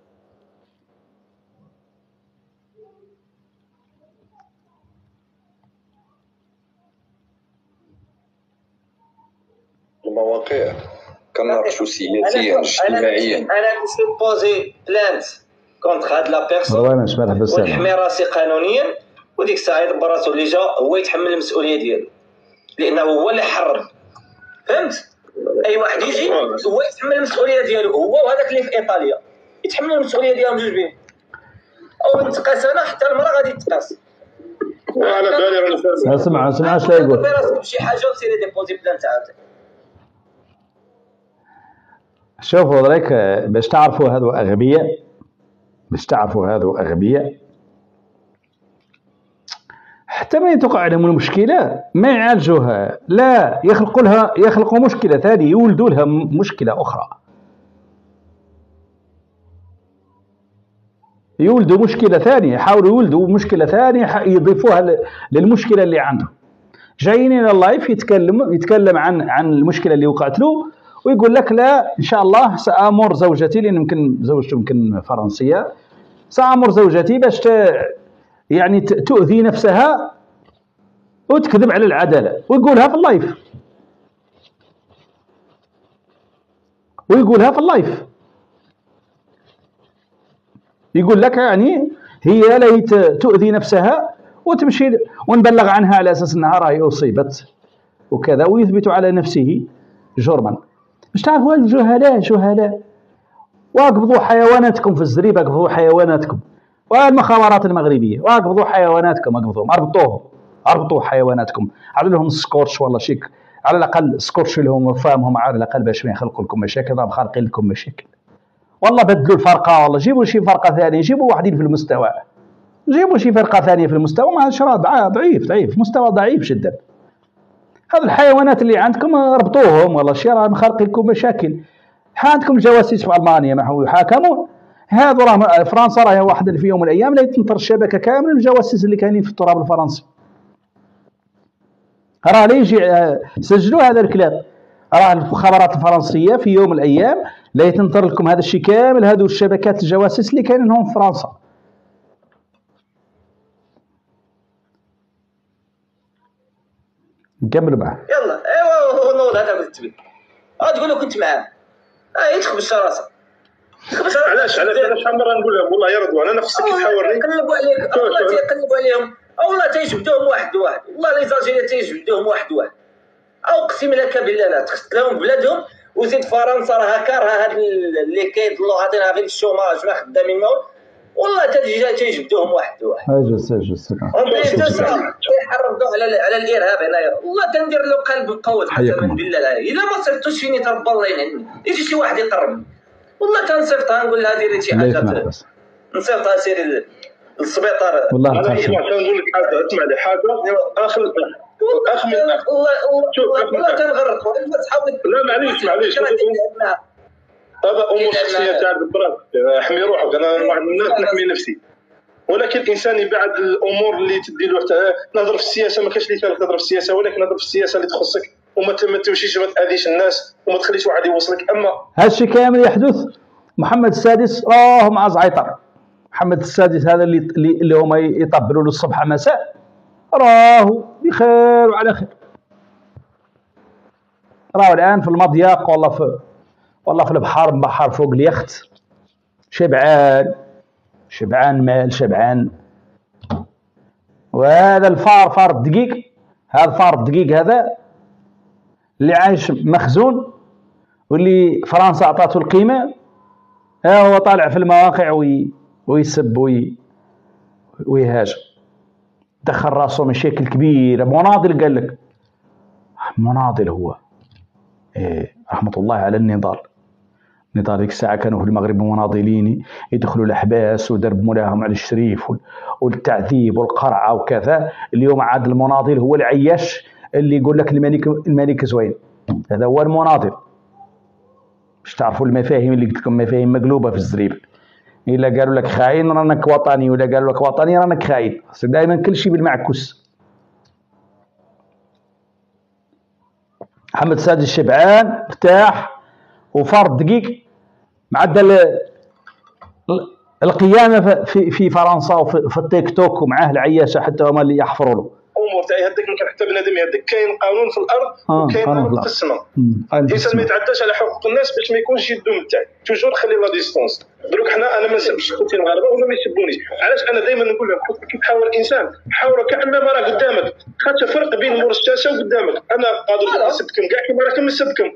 المواقع كنناقشوا سياسيا اجتماعيا. انا كنت بوزي بلانت كونتر هاد لا بيرسون ونحمي راسي قانونيا، وديك الساعه يدبر راسو اللي جا هو يتحمل المسؤوليه ديالو، لانه هو اللي حرم. فهمت؟ اي واحد يجي هو يتحمل المسؤوليه ديالو، هو وهذاك اللي في ايطاليا يتحمل المسؤوليه ديالهم جوج بهم. او نتقاس انا حتى المراه غادي تقاس. وعلى بالي راه اسمع اسمع اش يقول. شي حاجه وسيري ديبوزي بلانت عاوتاني. شوفوا دريك باش تعرفوا هذو اغبياء، باش تعرفوا هذو اغبياء حتى ما تقع لهم المشكله ما يعالجوها، لا يخلقوا لها يخلقوا مشكله ثانيه، يولدوا لها مشكله اخرى، يولدوا مشكله ثانيه، يحاولوا يولدوا مشكله ثانيه يضيفوها للمشكله اللي عندهم. جايين الى اللايف يتكلم يتكلم عن عن المشكله اللي وقعت له ويقول لك لا ان شاء الله سامر زوجتي، لان يمكن زوجته يمكن فرنسيه، سامر زوجتي باش يعني تؤذي نفسها وتكذب على العداله ويقولها في اللايف، ويقولها في اللايف يقول لك يعني هي لا تؤذي نفسها وتمشي ونبلغ عنها على اساس انها راهي اصيبت وكذا، ويثبت على نفسه جرما. باش تعرفوا الجهلاء جهلاء. واقبضوا حيواناتكم في الزريبه، اقبضوا حيواناتكم، والمخابرات المغربيه واقبضوا حيواناتكم، اقبضوهم اربطوهم، اربطوا حيواناتكم، على لهم سكورش ولا شيك، على الاقل سكورش لهم فامهم على الاقل باش ما يخلقوا لكم مشاكل، راهم خالقين لكم مشاكل. والله بدلوا الفرقه، والله جيبوا شي فرقه ثانيه، جيبوا واحدين في المستوى، جيبوا شي فرقه ثانيه في المستوى، ما هادش راه ضعيف ضعيف مستوى ضعيف جدا. هذه الحيوانات اللي عندكم ربطوهم والله شي راهم خالقين لكم مشاكل. عندكم الجواسيس في المانيا ما يحاكموا، هذو راه فرنسا راهي واحده في يوم من الايام لا تنطر الشبكه كامل الجواسيس اللي كاينين في التراب الفرنسي. راه لا يجي سجلوا هذا الكلام، راه المخابرات الفرنسيه في يوم من الايام لا تنطر لكم هذا الشيء كامل، هذو الشبكات الجواسيس اللي كاينين هون في فرنسا. نكمل معاه. يلا ايوا نوض هذا بالتبي تقول له كنت معاه اه تخبش راسك تخبش راسك. علاش علاش علاش شحال مره نقول لهم والله يا رضوان انا خصك تحاورني يقلبوا عليك والله تيقلبوا عليهم او والله تيجبدوهم واحد واحد والله لي زاجيري تيجبدوهم واحد واحد او اقسم لك بالله لا تخص لهم بلادهم. وزيد فرنسا راه هكا راه هاد اللي كيضلوا عاطينها غير الشوماج ما خدامين والله تجي تيجبدوهم واحد واحد. اجلس اجلس يحرضوا على على الارهاب هنايا والله تندير له قلب مقود قسما بالله الا ما صيفطوش فيني تربى الله ينعني يجي شي واحد يقرب والله تنصيفطها نقول لها ديري شي حاجه نصيفطها سيري للسبيطار. والله انا نقول لك حاجه اسمع لي حاجه اخر اخر والله والله تنغرق صحابي. لا معليش معليش هذا امور شخصيه تاع البراد احمي روحك. انا واحد من الناس نحمي نفسي ولكن الانسان يبعد الامور اللي تدي له. نهضر في السياسه ما كاينش اللي كان تهضر في السياسه ولكن نهضر في السياسه اللي تخصك وما تمشيش ما تاذيش الناس وما تخليش واحد يوصلك. اما هذا الشيء كامل يحدث. محمد السادس راه مع زعيطر. محمد السادس هذا اللي اللي هما يطبلوا له الصبح مساء راهو بخير وعلى خير. راهو الان في المضيق والله في والله في البحر بحر فوق اليخت شبعان شبعان مال شبعان. وهذا الفار فار الدقيق هذا فار الدقيق هذا اللي عايش مخزون واللي فرنسا عطاته القيمه ها هو طالع في المواقع وي ويسب وي ويهاجم. دخل راسه مشاكل كبيره. مناضل قال لك مناضل هو إيه رحمه الله على النضال. نضال ديك الساعه كانوا في المغرب مناضلين يدخلوا الاحباس ودرب مولاهم على الشريف والتعذيب والقرعه وكذا. اليوم عاد المناضل هو العياش اللي يقول لك الملك الملك زوين. هذا هو المناضل. باش تعرفوا المفاهيم اللي قلت لكم مفاهيم مقلوبه في الزريب. الا قالوا لك خاين رانك وطني ولا قالوا لك وطني رانك خاين. خصك دائما كل شيء بالمعكوس. محمد السادس شبعان ارتاح وفار دقيق معدل القيامه في في فرنسا وفي التيك توك ومعاه العياشه حتى هما اللي يحفروا له امور تاعي هذاك يمكن حتى بنادم يهدك. كاين قانون في الارض وكاين قانون في السماء. الانسان ما يتعداش على حقوق الناس باش ما يكونش يدو متاعي. توجور خلي لا ديستونس. دروك حنا انا ما نسبش خوتي المغاربه ولا ما يسبونيش. علاش انا دائما نقول لهم كي تحاور انسان حاوره كانما راه قدامك. خاطر فرق بين مور الشاشه وقدامك. انا قادر نسبكم كاع كيما راكم نسبكم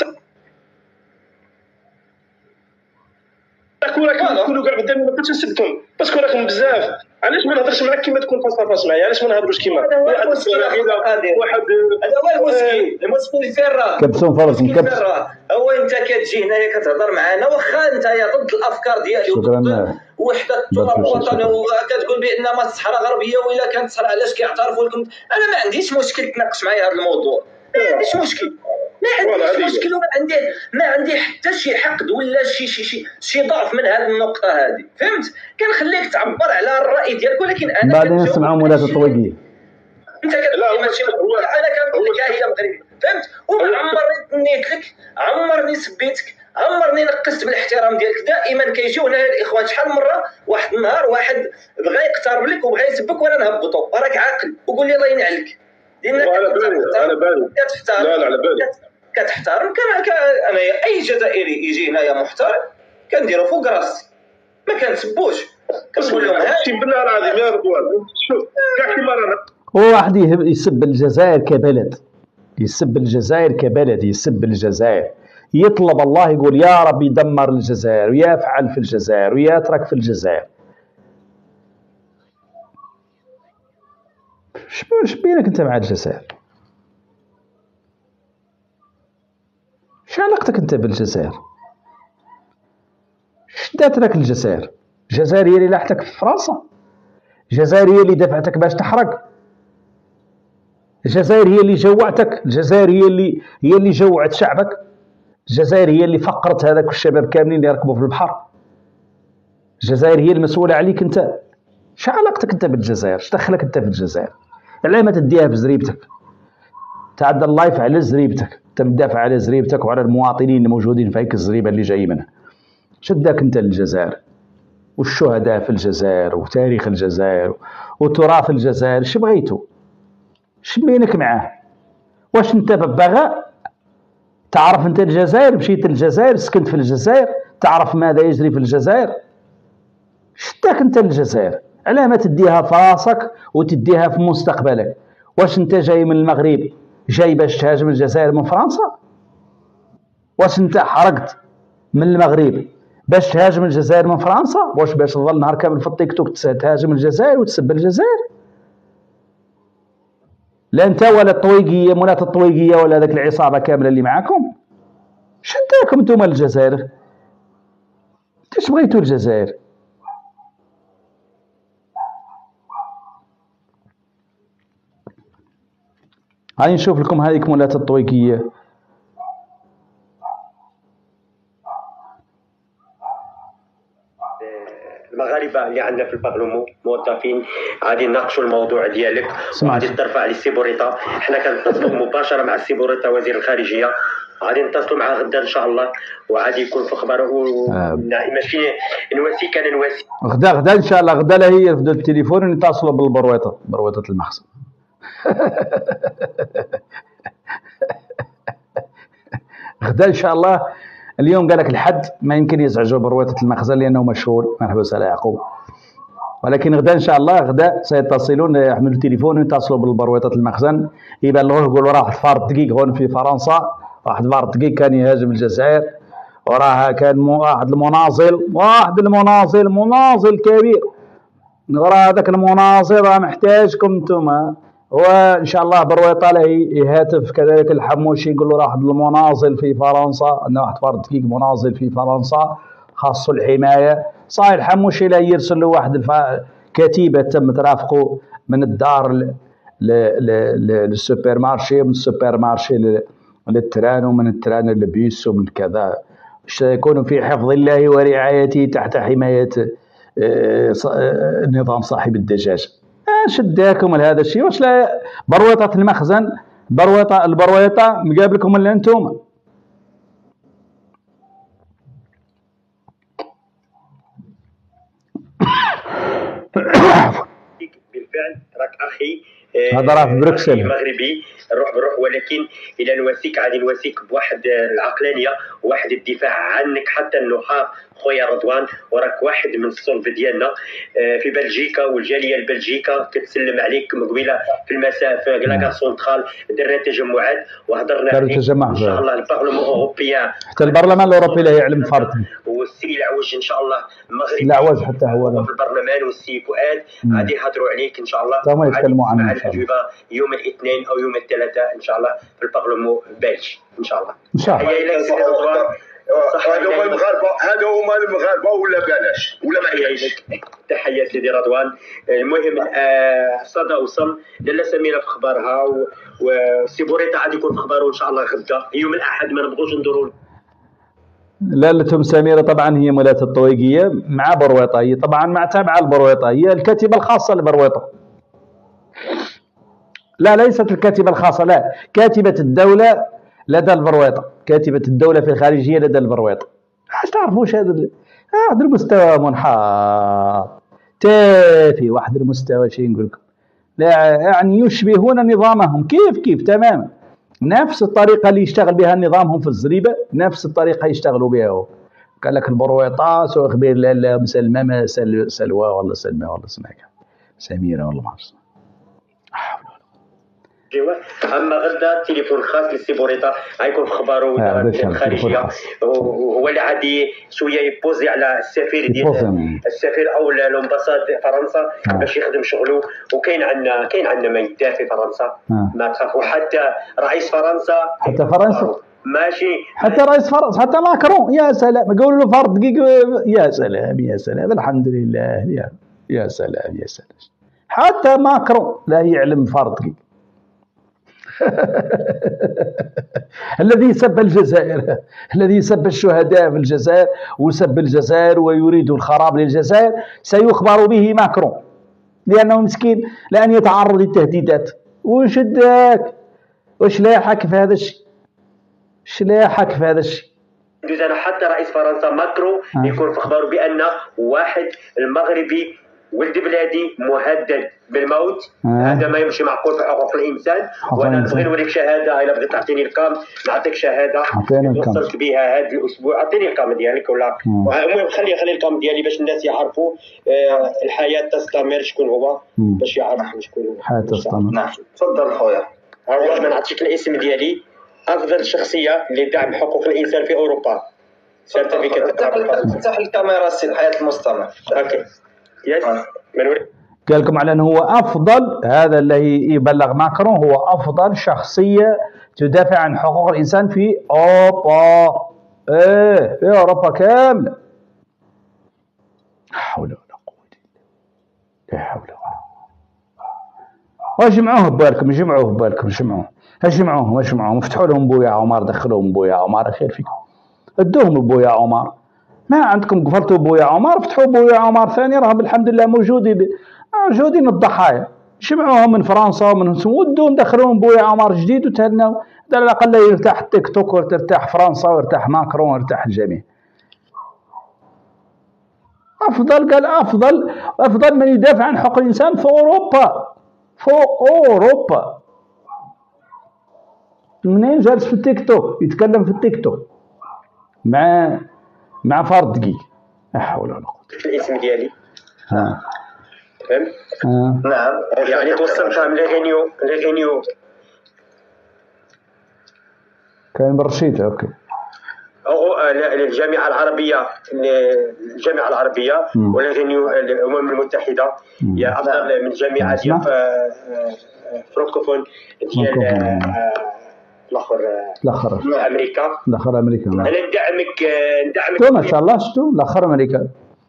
كونوا كاع قدامي ما كنتش نسبكم باسكو راكم بزاف. علاش ما نهضرش معاك كيما تكون فاس فاس معايا؟ علاش ما نهضروش كيما واحد واحد هذا هو المشكل. المشكل فين راه كبسون فرس نكبس. هو انت كتجي هنايا كتهضر معنا واخا انت ضد الافكار ديالي وضد وحده التراب الوطني وكتقول بان ما الصحراء غربيه ولا كانت الصحراء علاش كيعترفوا لكم. انا ما عنديش مشكل تناقش معايا هذا الموضوع. ما عنديش مشكل ما عنديش مشكل وما عندي ما عندي حتى شي حقد ولا شي شي شي شي ضعف من هذه النقطه هذه. فهمت؟ كنخليك تعبر على الراي ديالك ولكن انا بعدين نسمعوا مولاة الطويقيه. انت كتقول ماشي انا كنقول لك هي مغربيه. فهمت؟ وما عمرني نيت لك عمرني سبيتك عمرني نقصت بالاحترام ديالك. دائما كيجيو هنا الاخوان شحال مره واحد النهار واحد بغى يقترب لك وبغى يسبك وانا نهبطو راك عاقل وقول لي الله ينعلك لانك على بالي على بالي كتحترم. لا لا على بالي كتحترم. انا اي جزائري يجي هنايا محترم كنديرو فوق راسي ما كنسبوش كنقول لهم هادشي بالله العظيم يا رضوان. شوف كاع كيما رانا هو واحد يسب الجزائر كبلد يسب الجزائر كبلد يسب الجزائر يطلب الله يقول يا رب يدمر الجزائر ويفعل في الجزائر ويترك في الجزائر. اش بينك انت مع الجزائر؟ اش علاقتك انت بالجزائر؟ اش دات لك الجزائر؟ الجزائر هي اللي لاحتك في فرنسا. الجزائر هي اللي دفعتك باش تحرق. الجزائر هي اللي جوعتك. الجزائر هي اللي هي اللي جوعت شعبك. الجزائر هي اللي فقرت هذاك الشباب كاملين اللي يركبوا في البحر. الجزائر هي المسؤوله عليك انت. اش علاقتك انت بالجزائر؟ اش دخلك انت في الجزائر؟ علاه ما تديها في زريبتك؟ تعدى اللايف على زريبتك. تمدافع على زريبتك وعلى المواطنين الموجودين في هيك الزريبه اللي جاي منها. شداك انت للجزائر والشهداء في الجزائر وتاريخ الجزائر وتراث الجزائر، اش بغيتو؟ اش بينك معاه؟ واش انت بغاء تعرف انت الجزائر؟ مشيت للجزائر، سكنت في الجزائر، تعرف ماذا يجري في الجزائر؟ شداك انت للجزائر؟ علاه ما تديها في راسك وتديها في مستقبلك؟ واش انت جاي من المغرب جاي باش تهاجم الجزائر من فرنسا؟ واش انت حرقت من المغرب باش تهاجم الجزائر من فرنسا؟ واش باش تظل نهار كامل في التيك توك تهاجم الجزائر وتسب الجزائر؟ لا انت ولا الطويقيه مولات الطويقيه ولا ذاك العصابه كامله اللي معاكم. شداكم نتوما للجزائر؟ اش بغيتوا الجزائر؟ هاي نشوف لكم هذيك مولات الطويقيه. المغاربه اللي عندنا في البرلمان موظفين غادي نناقشوا الموضوع ديالك وغادي ترفع على السي بوريطه. حنا كنتصلوا مباشره مع السي بوريطه وزير الخارجيه، غادي نتصلوا معاه غدا ان شاء الله وغادي يكون في خبره و... آه. ماشي نواسي كان نواسي غدا غدا ان شاء الله. غدا لا هي في التليفون ونتصلوا بالبرويطه برويطه المخزن. غدا ان شاء الله. اليوم قال لك الحد ما يمكن يزعجوا برويطه المخزن لانه مشهور. مرحبا وسهلا يعقوب. ولكن غدا ان شاء الله غدا سيتصلون يحملوا التليفون ويتصلوا بالبرويطه المخزن، يبان له يقولوا راه واحد فار دقيق هون في فرنسا، واحد فار دقيق كان يهاجم الجزائر، وراه كان واحد المناصل واحد المناصل مناصل كبير، راه هذاك المناصل راه محتاجكم انتم. وان شاء الله برويطه له يهاتف كذلك الحموشي يقول له راه واحد المناصل في فرنسا، عندنا واحد فار دقيق مناصل في فرنسا خاصو الحمايه. صاير الحموشي لا يرسل له واحد الف... كتيبه تم ترافقه من الدار للسوبر مارشي، من السوبر مارشي للتران، ومن التران للبيس، ومن كذا. يكون في حفظ الله ورعايته تحت حمايه النظام صاحب الدجاجه. شداكم لهذا الشيء. واش لا برويطه المخزن برويطه البرويطه مقابلكم الا انتم. بالفعل راك اخي هذا راه في بروكسل مغربي نروح بروح، ولكن الى نواسيك غادي نواسيك بواحد العقلانيه وواحد الدفاع عنك حتى النحاف خويا رضوان، وراك واحد من الصلب ديالنا في بلجيكا، والجاليه البلجيكا كتسلم عليك قبيله في المساء في لاكار سونترال. درنا تجمعات وهضرنا ان شاء الله البرلمان الاوروبيان، حتى البرلمان الاوروبي لا يعلم فرق، والسي العوج ان شاء الله المغربي العوج حتى هو في البرلمان، والسي فؤاد غادي يهضروا عليك ان شاء الله. تما يتكلموا عنه ان شاء الله يوم الاثنين او يوم الثلاثاء ان شاء الله في البرلمان البلجي ان شاء الله. ان شاء الله. هادو هما المغاربه هادو هما المغاربه ولا بلاش ولا ما كاينش. تحيه سيدي رضوان. المهم الصدى وصل لاله سميره في خبارها، وسي بوريطه غادي يكون في خباره ان شاء الله غدا يوم الاحد. ما نبغوش ندوروا لالتهم سميره طبعا هي مولاة الطويقيه مع برويطه، هي طبعا مع تابعه البرويطه، هي الكاتبه الخاصه لبرويطه. لا ليست الكاتبه الخاصه، لا كاتبه الدوله لدى البرويطه، كاتبه الدوله في الخارجيه لدى البرويطه. علاش تعرفوش هذا هذا المستوى منحط تافه، واحد المستوى شي نقول لكم، لا يعني يشبهون نظامهم كيف كيف تماما، نفس الطريقه اللي يشتغل بها نظامهم في الزريبه نفس الطريقه يشتغلوا بها هو. قال لك البرويطه سو خبير لا مسلمه سلوى والله سلمى والله اسمها سميره والله ما عرفت. اما غدا تليفون خاص للسي بوريطه غيكون في خباره وزاره الخارجيه، هو اللي غادي شويه يبوزي على السفير ديال السفير او الامباساد فرنسا باش يخدم شغله. وكاين عندنا كاين عندنا ما يدار في فرنسا ما تخافوا، حتى رئيس فرنسا حتى فرنسا ماشي حتى رئيس فرنسا حتى ماكرون يا سلام قولوا له فرد دقيق يا سلام يا سلام الحمد لله يا يا سلام يا سلام. حتى ماكرون لا يعلم فرد دقيق. الذي سب الجزائر، الذي سب الشهداء في الجزائر وسب الجزائر ويريد الخراب للجزائر سيخبر به ماكرون، لأنه مسكين لأن يتعرض للتهديدات. وش داك؟ وش لاحك في هذا الشيء؟ شلاحك في هذا الشيء. يجوز أنا حتى رئيس فرنسا ماكرون آه. يكون في أخباره بأن واحد المغربي ولد بلادي مهدد بالموت. آه. هذا ما يمشي معقول في حقوق الانسان. وانا نبغي نوريك شهاده، الا بغيت تعطيني الكام نعطيك شهاده وصلت بها هذا الاسبوع. اعطيني الكام ديالك ولا المهم خلي خلي الكام ديالي باش الناس يعرفوا آه الحياه تستمر شكون هو باش يعرفوا شكون هو. الحياه تستمر. نعم تفضل خويا. هو ما نعطيك الاسم ديالي، افضل شخصيه لدعم حقوق الانسان في اوروبا. سيرتيفيكات افتح الكاميرا سي الحياه المستمر. اوكي يس. قال لكم على انه هو افضل، هذا اللي يبلغ ماكرون هو افضل شخصيه تدافع عن حقوق الانسان في اوروبا. ايه في اوروبا كامله. لا حول ولا قوه الا بالله. لا حول ولا قوه. وجمعوه ببالكم، جمعوه ببالكم، جمعوه جمعوهم جمعوهم فتحوا لهم بويا عمر، دخلوهم بويا عمر خير فيكم، ادوهم بويا عمر. ما عندكم قفلتوا بويا عمر، فتحوا بويا عمر ثاني، راه بالحمد لله موجودين موجودين الضحايا، جمعوهم من فرنسا ومن ودوا ندخلوهم بويا عمر جديد وتهنوا. على الاقل يرتاح التيك توك وترتاح فرنسا ويرتاح ماكرون ويرتاح الجميع. افضل قال افضل افضل من يدافع عن حقوق الانسان في اوروبا، في اوروبا. منين جالس في التيك توك يتكلم في التيك توك مع مع فرد دقيق. لا حول ولا قوة. الاسم ديالي ها فهمت؟ نعم يعني توصلتها من لغينيو لغينيو كان بالرشيد. اوكي أو الجامعة العربية الجامعة العربية ولغينيو الأمم المتحدة هي أفضل من جامعة ديال فرانكوفون ديال الاخر الاخر امريكا الاخر امريكا. انا ندعمك ندعمك ما شاء الله. شتو الاخر امريكا،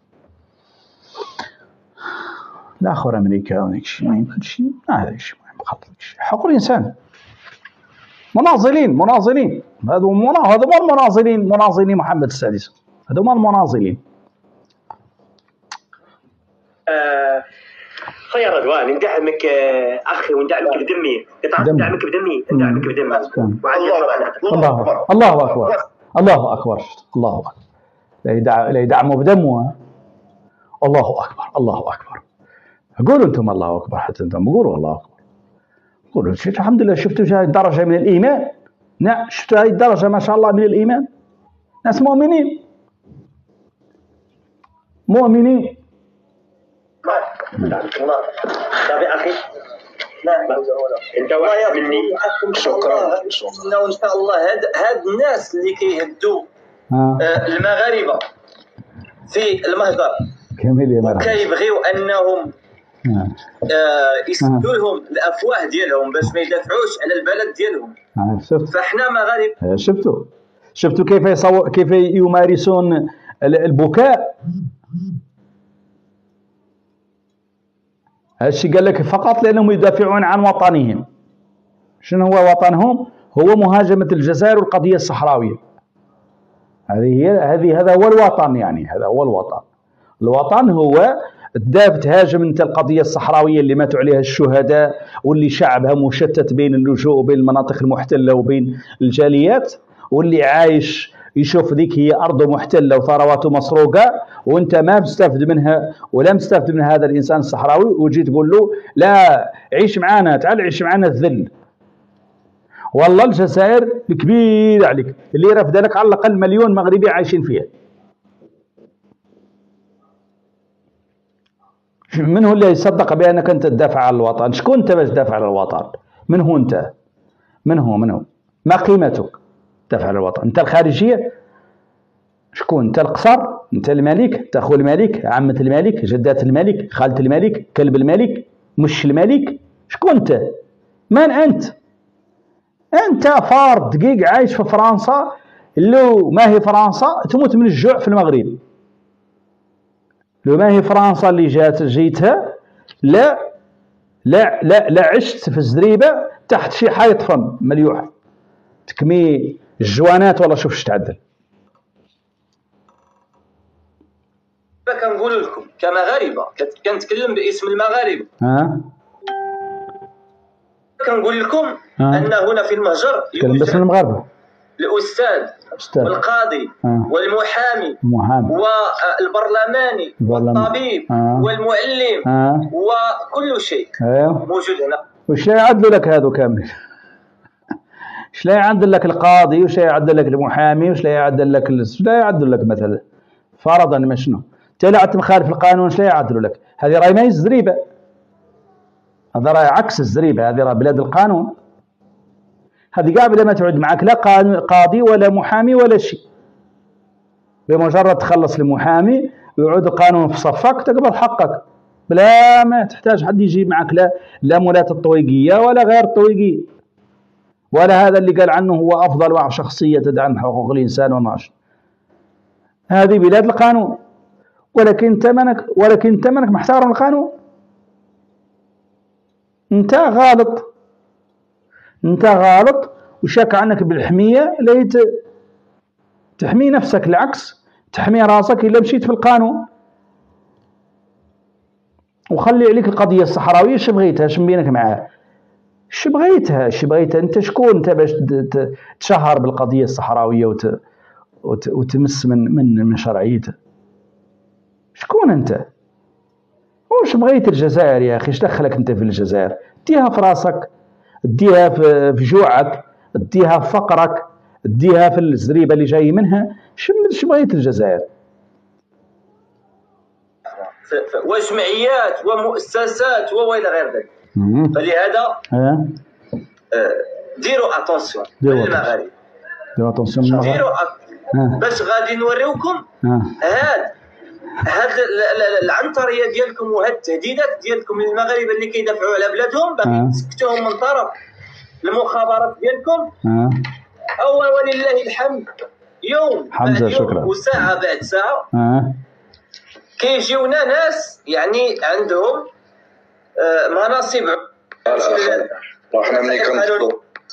الاخر امريكا وداك الشيء ما يمكنش. هذا الشيء ما يخلطش حقوق الانسان. مناضلين مناضلين هذو منا هذو ما المناضلين مناضلين محمد السادس، هذو ما المناضلين. آه خويا رضوان ندعمك اخي وندعمك بدمي. ندعمك بدمي ندعمك بدمي. الله اكبر الله اكبر الله اكبر الله اكبر. لا يدعموا بدمه. الله اكبر الله اكبر. قولوا انتم الله اكبر، حتى انتم قولوا الله اكبر. قولوا الحمد لله. شفتوا هذه الدرجه من الايمان؟ نعم شفتوا هذه الدرجه ما شاء الله من الايمان. ناس مؤمنين مؤمنين. صافي اخي. لا انت واحد مني. شكرا. ان شاء الله هاد هاد الناس اللي كيهدوا المغاربه في المهجر وكيبغيو انهم آه يسدوا لهم الافواه ديالهم باش ما يدافعوش على البلد ديالهم. آه شفت. فاحنا مغاربه شفتوا شفتوا كيف يصور كيف يمارسون البكاء. هادشي قال لك فقط لانهم يدافعون عن وطنهم. شنو هو وطنهم؟ هو مهاجمه الجزائر والقضيه الصحراويه. هذه هي هذه هذا هو الوطن، يعني هذا هو الوطن. الوطن هو تدافع تهاجم انت القضيه الصحراويه اللي ماتوا عليها الشهداء واللي شعبها مشتت بين اللجوء وبين المناطق المحتله وبين الجاليات، واللي عايش يشوف ذيك هي ارضه محتله وثرواته مسروقه وانت ما مستفد منها ولا مستفد من هذا الانسان الصحراوي، وجي تقول له لا عيش معنا، تعال عيش معنا الذل. والله الجزائر كبيره عليك اللي رافد لك على الاقل مليون مغربي عايشين فيها. من هو اللي يصدق بانك انت تدافع عن الوطن؟ شكون انت باش تدافع عن الوطن؟ من هو انت؟ من هو من هو؟ ما قيمتك تدافع عن الوطن؟ انت الخارجيه؟ شكون انت؟ القصر؟ انت الملك؟ انت اخو الملك؟ عمة الملك؟ جدات الملك؟ خالة الملك؟ كلب الملك؟ مش الملك؟ شكون انت؟ من انت؟ انت فرد دقيق عايش في فرنسا، لو ما هي فرنسا تموت من الجوع في المغرب. لو ما هي فرنسا اللي جات جيتها لا لا لا لا عشت في الزريبه تحت شي حيط فم مليوح تكمي الجوانات ولا شوف اش تعدل. كنقول لكم كمغاربه كنتكلم باسم المغاربه. ها كنقول لكم ها؟ ان هنا في المهجر تكلم باسم المغاربه. الاستاذ أستاذ. والقاضي آه. والمحامي المحامي والبرلماني والطبيب آه. والمعلم آه. وكل شيء أيوه. موجود هنا. وش لا يعدلوا لك هذو كامل؟ وش لا يعدل لك القاضي، وش لا يعدل لك المحامي، وش لا يعدل لك وش لا يعدل لك مثلا فرضا ما شنو؟ انت لا مخالف القانون وش لا يعدلوا لك؟ هذه راي ما هي الزريبه، هذا راي عكس الزريبه، هذه راي بلاد القانون. هذه قابله ما تعد معك لا قاضي ولا محامي ولا شيء، بمجرد تخلص المحامي ويعود القانون في صفك تقبض حقك بلا ما تحتاج حد يجي معك، لا لا مولاة الطويقيه ولا غير الطويقيه، ولا هذا اللي قال عنه هو افضل واحد شخصيه تدعم حقوق الانسان والناشط. هذه بلاد القانون، ولكن انت منك ولكن انت منك محترم القانون. انت غالط، انت غالط وشاك عنك بالحميه، ليت تحمي نفسك، العكس تحمي راسك الا مشيت في القانون. وخلي عليك القضيه الصحراويه اش بغيتها، اش بينك معاه، اش بغيتها اش بغيتها انت شكون انت باش تشهر بالقضيه الصحراويه وت... وت... وتمس من من من شرعيتها؟ شكون انت؟ واش بغيت الجزائر يا اخي؟ اش دخلك انت في الجزائر؟ ديها في راسك، ديها في جوعك، ديها في فقرك، ديها في الزريبه اللي جاي منها. اش بغيت الجزائر؟ وجمعيات ومؤسسات والى غير ذلك. فلهذا اه ديروا اتونسيون للمغاربه، ديروا اتونسيون للمغاربه، ديروا باش غادي نوريوكم هاد هاد العنطريه ديالكم وهاد التهديدات ديالكم للمغاربه اللي كيدافعوا على بلادهم، باغي تسكتوهم من طرف المخابرات ديالكم. اه او ولله الحمد، يوم حمزه شكرا وساعه بعد ساعه اه كيجيونا ناس يعني عندهم آه مناصب. وحنا ملي كنطلبوا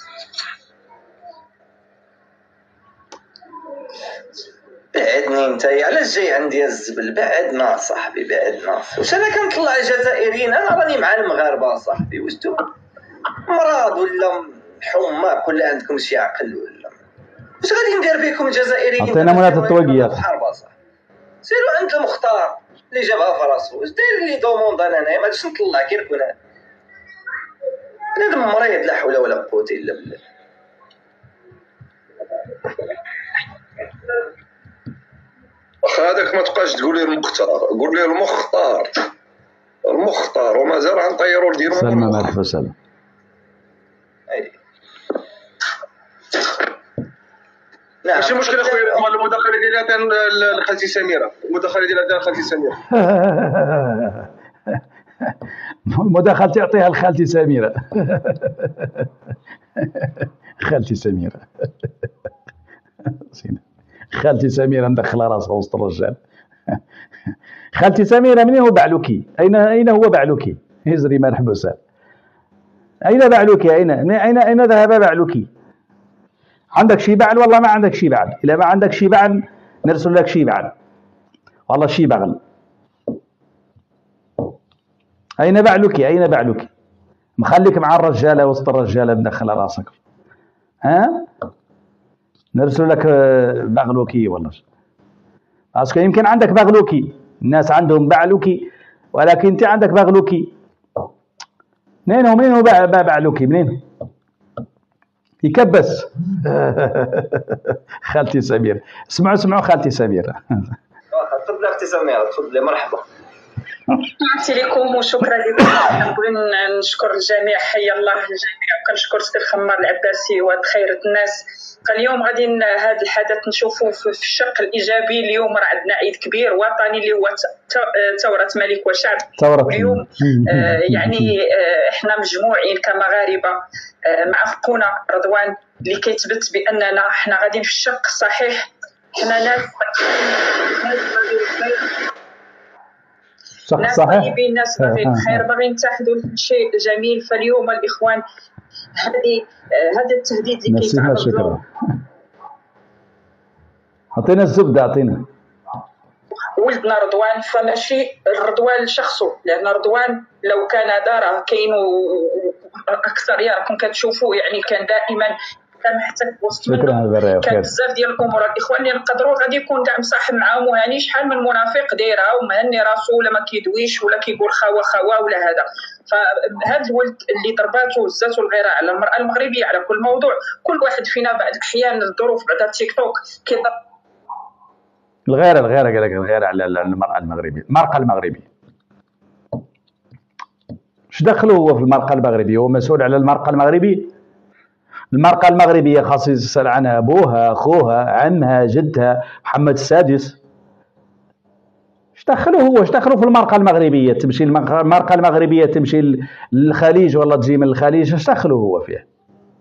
بعدني انت علاش جاي عندي الزبل؟ بعدنا صاحبي، بعدنا. واش انا كنطلع الجزائريين؟ انا راني مع المغاربه صاحبي. واش نتوما مرض ولا حماق ولا عندكم شي عقل ولا واش غادي ندير بكم الجزائريين؟ عطينا مولاة الطويقيات سيروا عند المختار اللي جابها في راسو. واش داير لي دوموند انا هنايا؟ ما غاديش نطلع كير كون انا بنادم مريض، لا حول ولا قوه الا بالله. واخا هذاك ما تبقاش تقول لي المختار، قول لي المختار المختار ومازال غنطيروا لديروا. سلمى مرحبا سلمى. نعم ماشي مشكل اخويا، المداخله ديالها لخالتي سميره، المداخله ديالها لخالتي سميره. المداخله تعطيها لخالتي سميره. خالتي سميره خالتي سميره مدخله راسها وسط الرجال. خالتي سميره منين هو بعلوكي؟ اين اين هو بعلوكي؟ هزري مرحبا سال. اين بعلوكي؟ اين اين اين ذهب بعلوكي؟ عندك شي بعل؟ والله ما عندك شي بعل. اذا ما عندك شي بعل نرسل لك شي بعل، والله شي بغل. اين بعلوكي؟ اين بعلوكي؟ مخليك مع الرجاله وسط الرجاله مدخله راسك. ها نرسل لك بغلوكي والله. اسكو يمكن عندك بغلوكي، الناس عندهم بعلوكي ولكن انت عندك بغلوكي. منين هو منين هو بعلوكي؟ منين يكبس؟ خالتي سميرة. اسمعوا اسمعوا خالتي سميرة. تفضلي اختي سميرة، تفضلي مرحبا. تحياتي لكم وشكرا لكم. نقول نشكر الجميع، حيا الله الجميع، وكنشكر سي الخمار العباسي وهاد خيرة الناس. فاليوم غادي هذا الحدث نشوفوه في الشق الايجابي. اليوم راه عندنا عيد كبير وطني اللي هو ثوره ملك وشعب. اليوم آه يعني آه احنا مجموعين كمغاربه آه مع خونا رضوان اللي كيثبت باننا احنا غاديين في الشق الصحيح. احنا ناس ناس طيبين، ناس باغيين الخير، باغيين نتحدوا لشيء جميل. فاليوم الاخوان هذه هذا التهديد اللي كيتعرض له. عطينا الزبده، عطينا ولدنا رضوان، فماشي رضوان شخصه، لان رضوان لو كان دار كاين اكثر يا راكم كتشوفوا يعني كان دائما سامحتك وسط منهم كان بزاف ديال الامور الاخوان اللي نقدروا غادي يكون كاع مصاحب معاهم وهاني شحال من منافق دايرها ومهني راسو ولا ما كيدويش ولا كيقول خوا خوا ولا هذا. فهذا هو اللي ضرباتو هزاتو الغيره على المراه المغربيه على كل موضوع. كل واحد فينا بعد الاحيان الظروف بعد التيك توك كيضرب الغيره الغيره قال لك الغيره على المراه المغربيه. المرأة المغربيه اش دخلو هو في المرأة المغربيه؟ هو مسؤول على المرأة المغربيه؟ المرأة المغربيه خاص يسال عنها ابوها اخوها عمها جدها محمد السادس. اش دخلو هو؟ اش دخلو في المرأة المغربيه؟ تمشي المرأة المغربيه تمشي للخليج ولا تجي من الخليج، اش دخلو هو فيه؟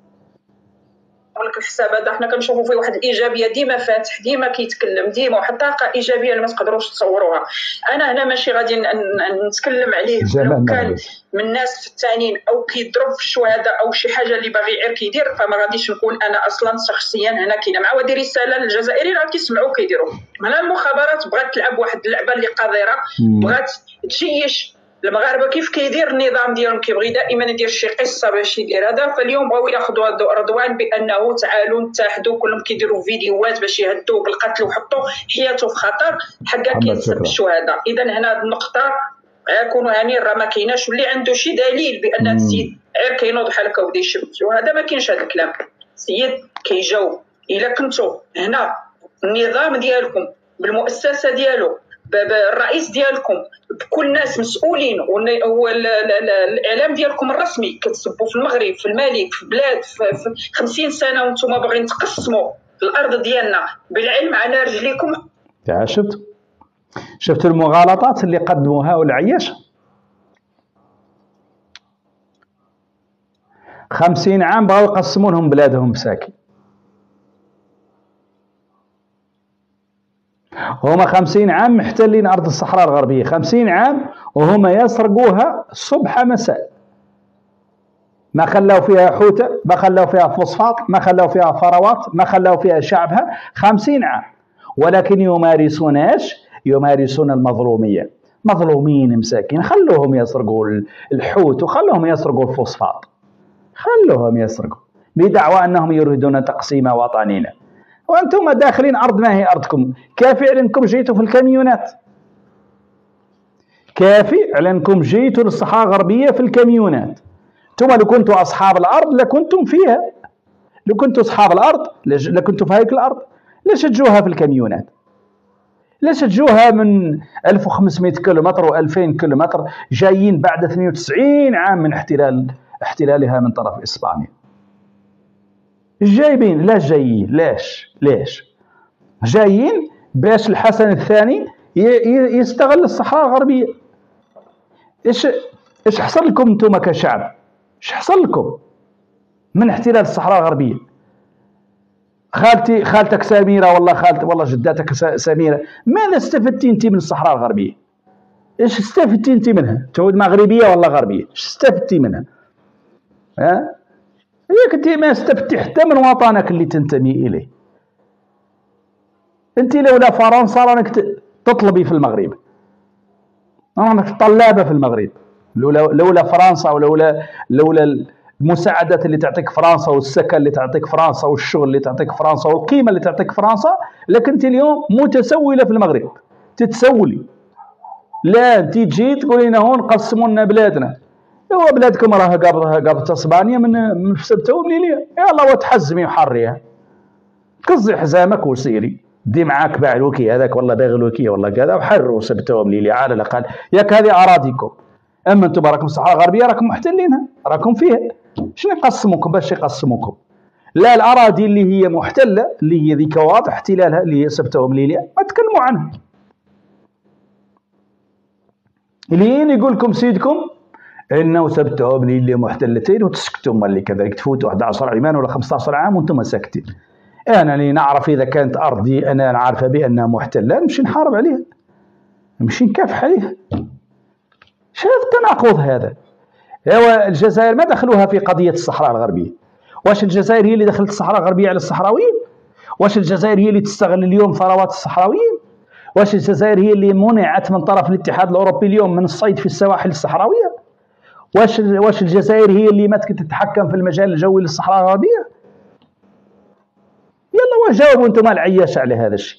لك الحساب هذا حنا كنشوفوا فيه واحد الايجابيه ديما فاتح ديما كيتكلم ديما واحد الطاقه ايجابيه اللي ما تقدروش تصوروها. انا هنا ماشي غادي نتكلم عليه لو كان من الناس الثانيين او كيضرب في الشهداء او شي حاجه اللي باغي غير كيدير، فما غاديش نكون انا اصلا شخصيا هنا كاينه مع ودي رساله للجزائريين راه كيسمعوا كيديروا. هنا المخابرات بغات تلعب واحد اللعبه اللي قذره، بغات تجيش المغاربه كيف كيدير النظام ديالهم، كيبغي دائما يدير شي قصه باش يدير هذا. فاليوم بغاو ياخذوا رضوان بانه تعالوا نتحدوا، كلهم كيديروا فيديوهات باش يهدوا بالقتل وحطوا حياته في خطر حقا كينسب الشهداء. اذا هنا هذه النقطه يكونوا هاني راه ما كايناش واللي عنده شي دليل بان السيد غير كينوض بحال هكا وبدا يشبت وهذا ما كاينش. هذا الكلام السيد كيجاوب. الا كنتوا هنا النظام ديالكم بالمؤسسه ديالو بالرئيس ديالكم بكل الناس مسؤولين والاعلام ديالكم الرسمي كتسبوا في المغرب في الملك في بلاد في خمسين سنه وانتم باغيين تقسموا الارض ديالنا بالعلم على رجليكم. شفت شفت المغالطات اللي قدموها والعياش. خمسين عام بغاو يقسمونهم بلادهم مساكين. هما خمسين عام محتلين أرض الصحراء الغربية، خمسين عام وهما يسرقوها صبح مساء. ما خلاو فيها حوتة، ما خلاو فيها فوسفات، ما خلاو فيها ثروات، ما خلاو فيها شعبها. خمسين عام ولكن يمارسون ايش؟ يمارسون المظلومية. مظلومين مساكين، خلوهم يسرقوا الحوت وخلوهم يسرقوا الفوسفات، خلوهم يسرقوا بدعوى أنهم يريدون تقسيم وطننا. وانتم داخلين ارض ما هي ارضكم. كافي على انكم جيتوا في الكاميونات، كافي على انكم جيتوا للصحراء الغربيه في الكاميونات. انتم لو كنتوا اصحاب الارض لكنتم فيها، لو كنتوا اصحاب الارض لكنتوا في هيك الارض. ليش تجوها في الكاميونات؟ ليش تجوها من ألف وخمسمائة كيلومتر و2000 كيلومتر جايين بعد اثنين وتسعين عام من احتلال احتلالها من طرف اسبانيا؟ جايبين لاش جايين لاش ليش جايين باش الحسن الثاني يستغل الصحراء الغربيه. ايش ايش حصل لكم انتم كشعب؟ ايش حصل لكم من احتلال الصحراء الغربيه؟ خالتي خالتك سميره والله خالت والله جداتك سميره، ماذا استفدتي انت من الصحراء الغربيه؟ ايش استفدتي انت منها؟ تعود مغربيه ولا غربيه؟ ايش استفدتي منها؟ ها هيك انت ما استفدتي حتى من وطنك اللي تنتمي اليه. انت لولا فرنسا رانك تطلبي في المغرب، رانك طلابه في المغرب. لولا لولا فرنسا ولولا لولا المساعدات اللي تعطيك فرنسا والسكن اللي تعطيك فرنسا والشغل اللي تعطيك فرنسا والقيمه اللي تعطيك فرنسا لكنت اليوم متسوله في المغرب تتسولي. لا انت تجي تقولي لنا هون قسموا لنا بلادنا. هو بلادكم راه قابضها قابضت اسبانيا من من سبته ومليليه. يلا وتحزمي وحريها، كزي حزامك وسيري، دي معاك باعلوكي هذاك والله باغلوكي والله كذا وحروا سبته ومليليه على الاقل. ياك هذه اراضيكم، اما انتم راكم الصحراء الغربيه راكم محتلينها، راكم فيها. شنو يقسموكم باش يقسموكم؟ لا الاراضي اللي هي محتله اللي هي ذيك واضح احتلالها اللي هي سبته ومليليه ما تكلموا عنها. لين يقول لكم سيدكم انه سبته ومليليه محتلتين وتسكتوا، مالي كذلك تفوتوا أحد عشر عاما ولا خمسة عشر عام وانتم ساكتين. انا اللي نعرف اذا كانت ارضي انا عارفه بانها محتله نمشي نحارب عليها، نمشي نكافح عليها. شو هذا التناقض هذا؟ هو الجزائر ما دخلوها في قضيه الصحراء الغربيه. واش الجزائر هي اللي دخلت الصحراء الغربيه على الصحراويين؟ واش الجزائر هي اللي تستغل اليوم ثروات الصحراويين؟ واش الجزائر هي اللي منعت من طرف الاتحاد الاوروبي اليوم من الصيد في السواحل الصحراويه؟ واش واش الجزائر هي اللي ما تتحكم في المجال الجوي للصحراء الغربيه؟ جاوبوا انتم العياش على هذا الشيء.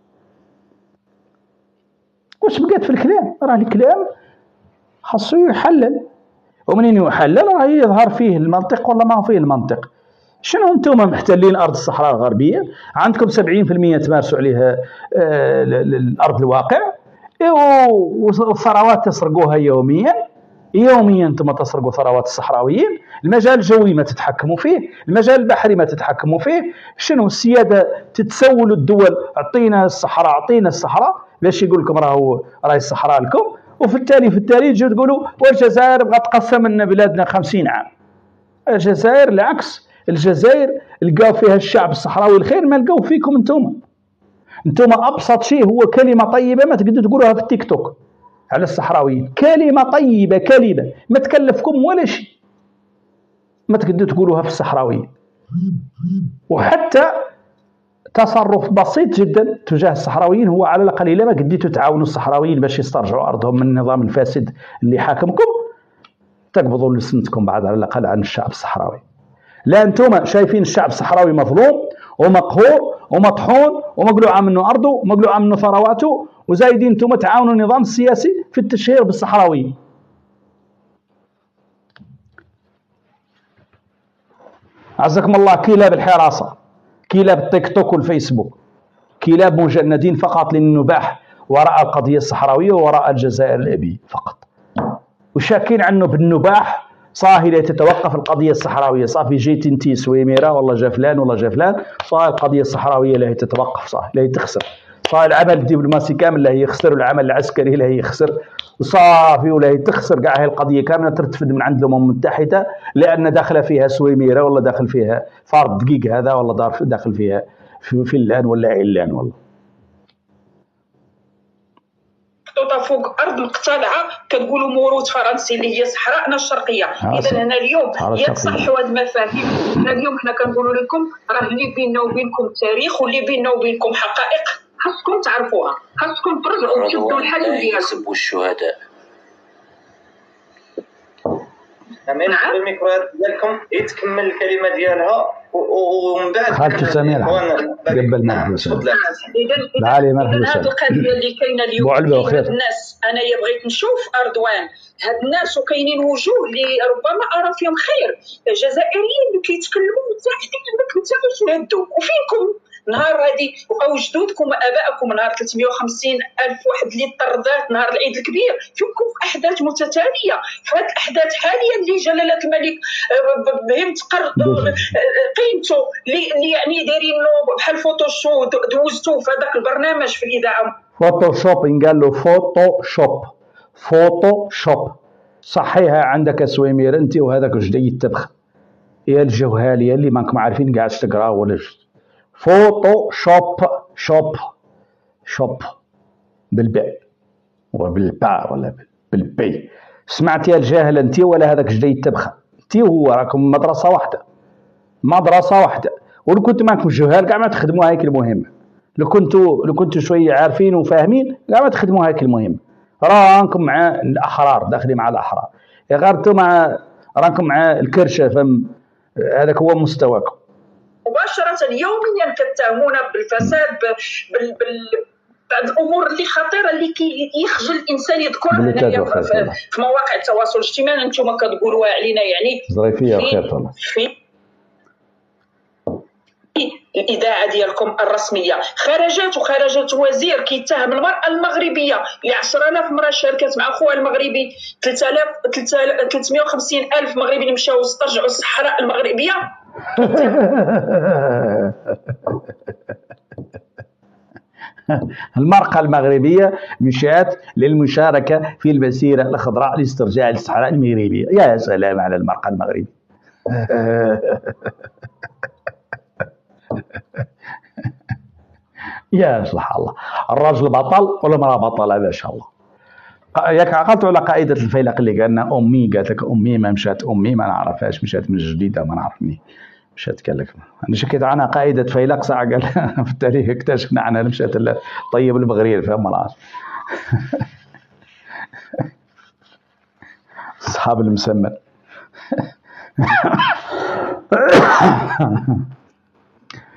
واش بقات في الكلام؟ راه الكلام خاصو يحلل، ومنين يحلل راه يظهر فيه المنطق ولا ما فيه المنطق. شنو انتم محتلين ارض الصحراء الغربيه، عندكم سبعين بالمئة تمارسوا عليها آه الارض الواقع، والثروات تسرقوها يوميا يوميا انتم تسرقوا ثروات الصحراويين، المجال الجوي ما تتحكموا فيه، المجال البحري ما تتحكموا فيه. شنو السياده؟ تتسولوا الدول اعطينا الصحراء اعطينا الصحراء، باش يقول لكم راهو راهي الصحراء لكم، وفي التالي في التالي تجوا تقولوا والجزائر بغات تقسم لنا بلادنا خمسين عام. الجزائر العكس، الجزائر لقاو فيها الشعب الصحراوي الخير ما لقاو فيكم انتم. انتم ابسط شيء هو كلمه طيبه ما تقدروا تقولوها في التيك توك على الصحراويين، كلمه طيبه كلمه ما تكلفكم ولا شيء ما تقدروا تقولوها في الصحراويين. وحتى تصرف بسيط جدا تجاه الصحراويين هو على الاقل الا ما قديتوا تعاونوا الصحراويين باش يسترجعوا ارضهم من النظام الفاسد اللي حاكمكم، تقبضوا لسنتكم بعد على الاقل عن الشعب الصحراوي. لا انتم شايفين الشعب الصحراوي مظلوم ومقهور ومطحون ومقلوعه منه ارضه ومقلوعه منه ثرواته، وزايدين انتم تعاونوا النظام السياسي في التشهير بالصحراويين. عزكم الله، كلاب الحراسه، كلاب التيك توك والفيسبوك، كلاب مجندين فقط للنباح وراء القضيه الصحراويه وراء الجزائر الابيه فقط، وشاكين عنه بالنباح. صاهي لا تتوقف القضيه الصحراويه، صافي جيت انت سويميره والله جا فلان والله جا فلان، صاهي القضيه الصحراويه لا هي تتوقف، صاهي لا هي تخسر، صاهي العمل الدبلوماسي كامل لا هي يخسر، والعمل العسكري لا هي يخسر، صافي ولا هي تخسر كاع. هي القضيه كامله ترتفد من عند الامم المتحده، لان داخله فيها سويميره ولا داخل فيها فار دقيق هذا ولا داخل فيها فلان ولا علان والله. محطوطه فوق ارض مقتلعه كتقولوا موروث فرنسي اللي هي صحراءنا الشرقيه. اذا هنا اليوم يا تصحوا هذه المفاهيم. هنا اليوم حنا كنقولوا لكم راه اللي بيننا وبينكم تاريخ، واللي بيننا وبينكم حقائق خاصكم تعرفوها، خاصكم ترجعوا تشدوا الحل ديالكم. يسبوا الشهداء. امين الميكرو ديالكم يتكمل الكلمه ديالها ومن بعد خالتو سميرة قبل ما نحبس. تعالي مرحبا. هذه القضيه اللي كاينه اليوم هاد الناس، انايا بغيت نشوف اردوان هاد الناس وكاينين وجوه اللي ربما ارى فيهم خير، جزائريين اللي كيتكلموا متاحدين انك انت تشهدوا وفينكم نهار هذه او جدودكم وابائكم نهار ثلاثمئة وخمسين الف واحد اللي طردات نهار العيد الكبير، فيكم في احداث متتاليه. في هذه الاحداث حاليا اللي جلاله الملك بهم تقر قيمته اللي يعني دايرين له بحال فوتوشوب دوزتوه في هذاك البرنامج في الاذاعه. فوتوشوب قال له فوتوشوب فوتوشوب صحيها عندك سويمير انت وهذاك جدي التبخ يا الجهاليه اللي ماكم عارفين قاعد تقرا ولا جد. فوتوشوب شوب شوب بالباء وبالباء ولا بالبي. سمعت يا الجاهل انت ولا هذاك جدي التبخه؟ انت وهو راكم مدرسه واحده مدرسه واحده، ولو كنت معكم جهال كاع ما تخدموا هيك المهمه. لو كنتوا لو كنتوا شويه عارفين وفاهمين كاع ما تخدموا هيك المهمه. راكم مع الاحرار، داخلين مع الاحرار، يا غير انتم مع راكم مع الكرشه، فهم هذاك هو مستواكم. مباشره يوميا كتهمونا بالفساد بال بال بعض الامور اللي خطيره اللي كيخجل الانسان يذكرها هنايا في مواقع التواصل الاجتماعي. انتم كتقولوها علينا يعني ظريفيه وخير طلع الإذاعة ديالكم الرسمية. خرجت وخرجت وزير كيتهم المرأة المغربية اللي عشرة آلاف مرة شاركت مع خوها المغربي، ثلاثمئة وخمسين ألف مغربي اللي مشاو استرجعوا الصحراء المغربية. المرأة المغربية مشات للمشاركة في المسيرة الخضراء لاسترجاع الصحراء المغربية. يا سلام على المرأة المغربية. يا سبحان الله، الرجل بطل والمرأة بطلة ما شاء الله. ياك عقلتوا على قائدة الفيلق اللي قالنا أمي، قالت لك أمي ما مشات، أمي ما نعرفهاش، مشات من جديدة ما نعرف منين مشات. قال لك أنا شكيت عنها قائدة فيلق ساعة، قال في التاريخ اكتشفنا عنها مشات طيب المغرير فهم الله. أصحاب المسمى.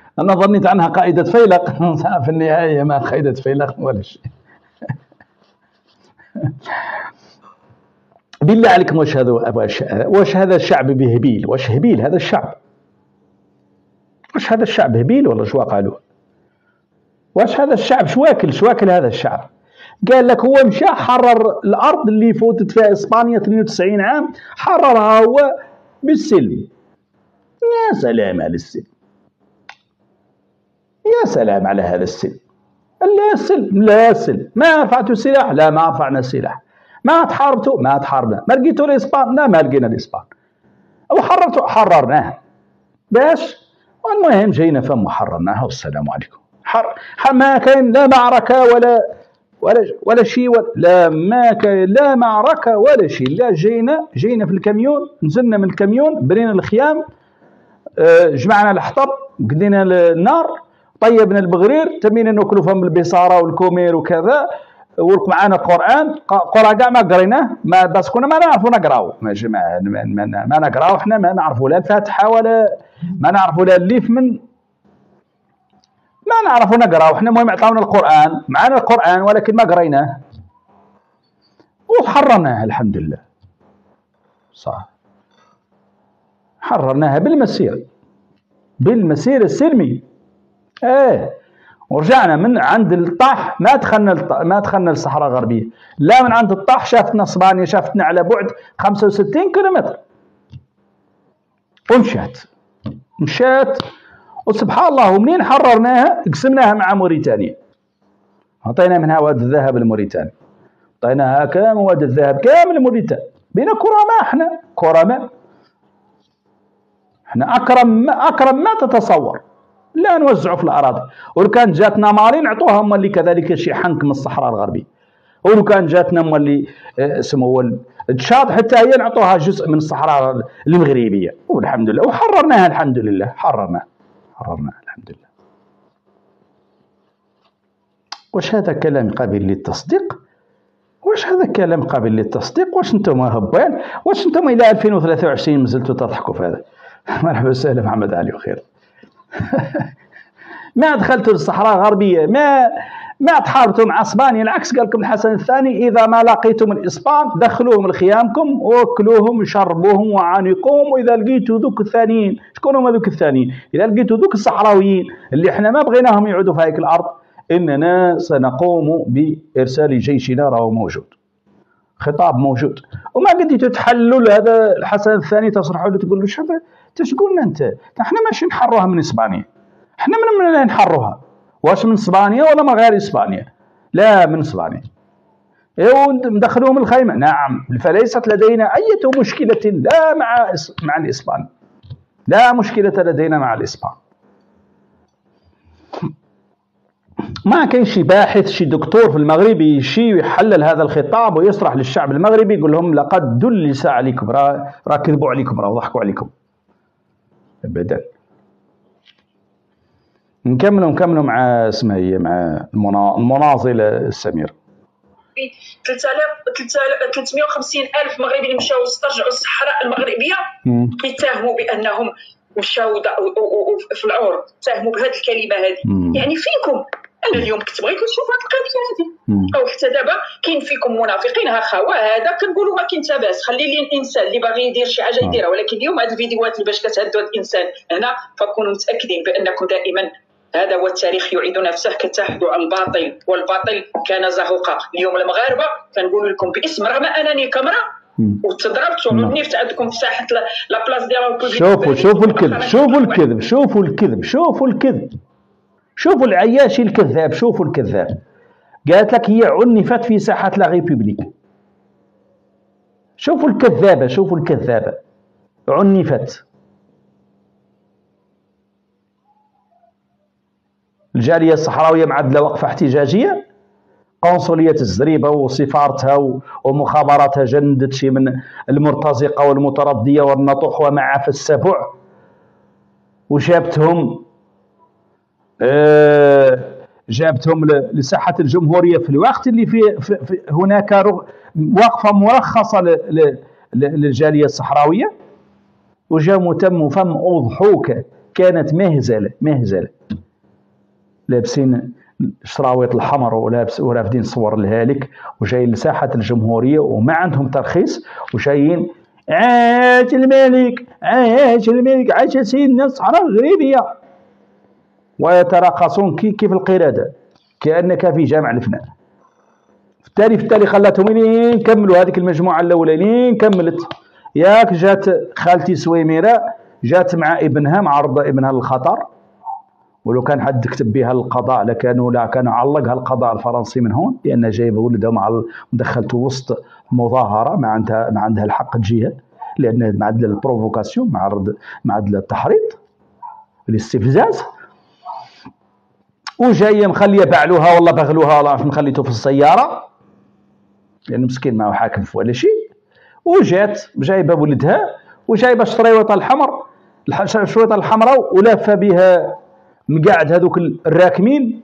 أنا ظنيت عنها قائدة فيلق في النهاية ما قائدة فيلق ولا شيء. بالله عليكم واش هذا واش هذا الشعب بهبيل؟ واش هبيل هذا الشعب؟ واش هذا الشعب هبيل ولا شو قالوا؟ واش هذا الشعب شواكل شواكل هذا الشعب؟ قال لك هو مشى حرر الأرض اللي فوتت فيها إسبانيا اثنين وتسعين عام، حررها هو بالسلم. يا سلام على السلم، يا سلام على هذا السلم. لا السلم لا السلم، ما رفعتوا السلاح؟ لا ما رفعنا السلاح. ما تحاربتوا؟ ما تحاربنا. ما لقيتوا الإسبان؟ لا ما لقينا الإسبان. أو حررتوا؟ حررناها. باش والمهم جينا فم وحررناها والسلام عليكم. حر ما كان لا معركة ولا ولا ولا شيء ولا لا ما كان لا معركة ولا شيء. لا جينا جينا في الكاميون، نزلنا من الكاميون، برينا الخيام، جمعنا الحطب، قدينا النار، طيبنا البغرير، تمينا ناكلوا فم البصاره والكومير وكذا، ولق معنا القران، قرا كاع ما قريناه، ما بس كنا ما نعرفوا نقراو، ما ما, ما, ما نقراو، احنا ما نعرفوا لا الفاتحه ولا ما نعرفوا لا الليف من ما نعرفوا نقراو، احنا المهم عطاونا القران، معنا القران ولكن ما قريناه وحررناه الحمد لله. صح حررناها بالمسير بالمسير السلمي. ايه ورجعنا من عند الطاح، ما دخلنا ما دخلنا للصحراء الغربيه، لا من عند الطاح شافتنا اسبانيا، شافتنا على بعد خمسة وستين كيلومتر ومشات مشات وسبحان الله. ومنين حررناها قسمناها مع موريتانيا، عطينا منها واد الذهب لموريتانيا، عطيناها كامل واد الذهب كامل لموريتانيا. بينا كرماء، احنا كرماء، احنا اكرم ما اكرم ما تتصور. لا نوزعوا في الاراضي، ولو كان جاتنا مارين نعطوها مولي كذلك شي حنك من الصحراء الغربيه، ولو كان جاتنا مولي اسمه تشاد حتى هي نعطوها جزء من الصحراء المغربيه، والحمد لله وحررناها الحمد لله. حررنا حررنا الحمد لله. واش هذا كلام قابل للتصديق؟ واش هذا كلام قابل للتصديق؟ واش انتم هبان؟ واش انتم الى ألفين وثلاثة وعشرين مازلتوا تضحكوا في هذا؟ مرحبا وسهلا محمد علي وخير. ما دخلتوا للصحراء الغربيه، ما ما تحاربتوا مع اسبانيا، العكس قال لكم الحسن الثاني اذا ما لقيتم الاسبان دخلوهم لخيامكم واكلوهم وشربوهم وعانقوهم، واذا لقيتوا ذوك الثانيين، شكون هما ذوك الثانيين؟ اذا لقيتوا ذوك الصحراويين اللي احنا ما بغيناهم يعودوا في هذيك الارض، اننا سنقوم بارسال جيشنا، راهو موجود، خطاب موجود. وما قديتوا تحلوا لهذا الحسن الثاني تصرحوا له تقول له شوف انت تقولنا انت احنا ماشي نحروها من اسبانيا، احنا من من نحروها؟ واش من اسبانيا ولا من غير اسبانيا؟ لا من اسبانيا. ايوا ندخلوهم الخيمه، نعم، فليست لدينا اي مشكله لا مع مع الاسبان، لا مشكله لدينا مع الاسبان. ما كاين شي باحث شي دكتور في المغرب يشي ويحلل هذا الخطاب ويصرح للشعب المغربي يقول لهم لقد دلس عليكم، راه راه كذبوا عليكم، راه ضحكوا عليكم ابدا. نكملوا نكملوا مع اسمها هي مع المناضل السمير. ثلاثمائة وخمسين ألف مغربي اللي مشاو استرجعوا الصحراء المغربيه يتهموا بانهم مشاو في العور، تهموا بهذه الكلمه هذه. يعني فيكم انا اليوم كنت بغيت نشوف هذه القضيه هذه، او حتى دابا كاين فيكم منافقين، ها خوا هذا كنقولوا ما كاين حتى باس، خلي لي الانسان اللي باغي يدير شي حاجه يديرها. ولكن اليوم هذه الفيديوهات اللي باش كتهدوا الانسان هنا، فكونوا متاكدين بانكم دائما هذا هو التاريخ يعيد نفسه، كتحدوا عن الباطل والباطل كان زهوقا. اليوم المغاربه كنقول لكم باسم، رغم انني كاميرا وتضربتوا النفط عندكم في ساحه لا بلاص ديال الريبوبليك. شوفوا شوفوا الكذب، شوفوا الكذب، شوفوا الكذب، شوفوا الكذب، شوفوا العياشي الكذاب، شوفوا الكذاب. قالت لك هي عنفت في ساحه لا ريبوبليك. شوفوا الكذابه، شوفوا الكذابه، عنفت. الجاليه الصحراويه معدله وقفه احتجاجيه، قنصليه الزريبه وسفارتها ومخابراتها جندت شي من المرتزقه والمترديه والنطوح ومعاف السبع، وجابتهم آه جابتهم لساحه الجمهوريه في الوقت اللي فيه في هناك وقفه مرخصه للجاليه الصحراويه، وجاءوا تموا فم اوضحوك كانت مهزله مهزله، لابسين الشراويط الحمر ولابس ورافدين صور الهالك وجايين لساحه الجمهوريه وما عندهم ترخيص وجايين عاش الملك عاش الملك عاش سيدنا الصحراء المغربيه، ويتراقصون كيف القرده كانك في جامع الفناء. بالتالي في التالي خلاتهم لين كملوا هذيك المجموعه الاولى لين كملت. ياك جات خالتي سويميره جات مع ابنها معرض ابنها للخطر، ولو كان حد كتب بها القضاء لكانوا لا كانوا علقها القضاء الفرنسي من هون، لان جايب ولدها مع مدخلته وسط مظاهره ما عندها ما عندها الحق تجيها، لان معدل البروفوكاسيون معرض معدل التحريض الاستفزاز، وجايه مخليه بعلوها والله بغلوها والله مخليته في السياره لانه مسكين معه حاكم في ولا شيء، وجات جايبه ولدها وجايبه الشريوطه الحمر الشريوطه الحمراء ولافه بها مقاعد هذوك الراكمين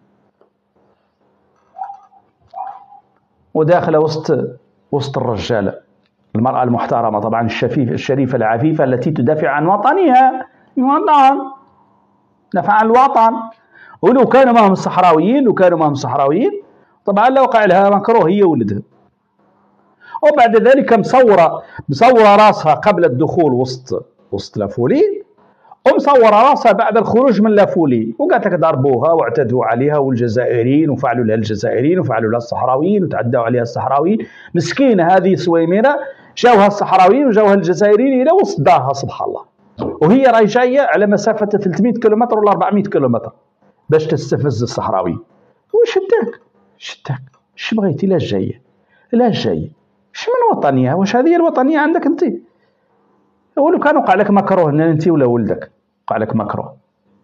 وداخله وسط وسط الرجاله، المراه المحترمه طبعا الشفيف الشريفه العفيفه التي تدافع عن وطنها الوطن دافع عن الوطن. ولو كانوا معهم الصحراويين لو كانوا معهم الصحراويين طبعا لو وقع لها مكروه هي ولدها. وبعد ذلك مصوره مصوره راسها قبل الدخول وسط وسط لافولي، ومصوره راسها بعد الخروج من لافولي، وقالت لك ضربوها واعتدوا عليها والجزائريين وفعلوا لها الجزائريين وفعلوا لها الصحراويين وتعدوا عليها الصحراويين. مسكينه هذه سويميره جاوها الصحراويين وجاوها الجزائريين الى وسط دارها سبحان الله، وهي راهي جايه على مسافه ثلاثمئة كيلومتر ولا أربعمئة كيلومتر باش تستفز الصحراوي. واش شداك شداك اش بغيتي؟ لا جايه لا جايه اش من وطنيه؟ واش هذه الوطنيه عندك انت؟ ولو كان وقع لك مكروه انت ولا ولدك وقع لك مكروه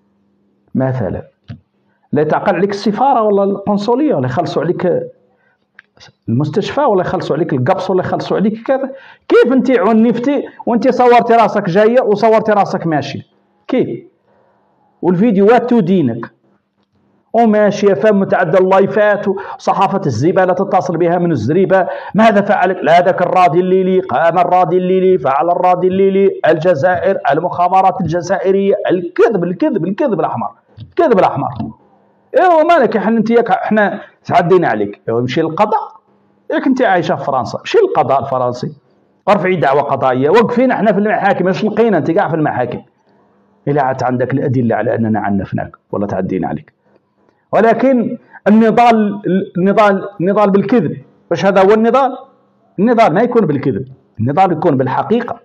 مثلا لا تعقل عليك السفاره ولا القنصليه ولا يخلصوا عليك المستشفى ولا يخلصوا عليك القبص ولا يخلصوا عليك كذا. كيف انت عنفتي وانت صورتي راسك جايه وصورتي راسك ماشي؟ كيف؟ والفيديوهات تدينك وماشيه فم متعدى اللايفات وصحافه الزباله تتصل بها من الزريبه ماذا فعلت؟ لا ذاك الراضي الليلي قام الراضي الليلي فعل الراضي الليلي الجزائر المخابرات الجزائريه الكذب الكذب الكذب الاحمر الكذب الاحمر. ايوا مالك احنا انت ياك احنا تعدينا عليك. ايوا مشي للقضاء ياك انت عايشه في فرنسا مشي للقضاء الفرنسي ارفعي دعوه قضائيه وقفين احنا في المحاكم واش لقينا انت كاع في المحاكم الا عاد عندك الادله على اننا عنفناك ولا تعدينا عليك. ولكن النضال النضال النضال بالكذب واش هذا هو النضال؟ النضال ما يكون بالكذب، النضال يكون بالحقيقه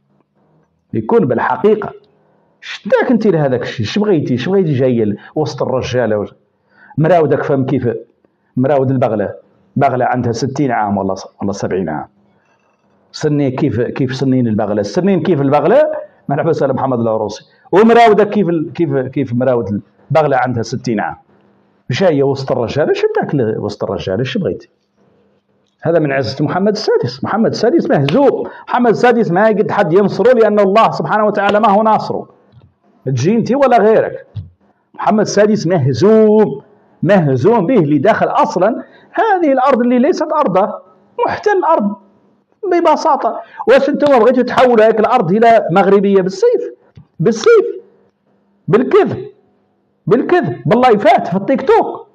يكون بالحقيقه. شداك انت لهذاك الشيء؟ اش بغيتي؟ اش بغيتي جايه وسط الرجاله مراودك فهم كيف مراود البغله بغله عندها ستين عام ولا ولا سبعين عام سنين كيف كيف سنين البغله السنين كيف البغله ما نحبس على محمد العروسي ومراودك كيف كيف كيف مراود البغله عندها ستين عام جايه وسط الرجال. اش داك وسط الرجال اش بغيتي؟ هذا من عزة محمد السادس. محمد السادس مهزوم، محمد السادس ما يقد حد ينصره لأن الله سبحانه وتعالى ما هو ناصره تجي انت ولا غيرك. محمد السادس مهزوم مهزوم به اللي داخل أصلا هذه الأرض اللي ليست أرضه محتل الأرض ببساطة. واش انتم بغيتوا تحولوا هيك الأرض إلى مغربية بالسيف بالسيف بالكذب بالكذب باللايفات في التيك توك؟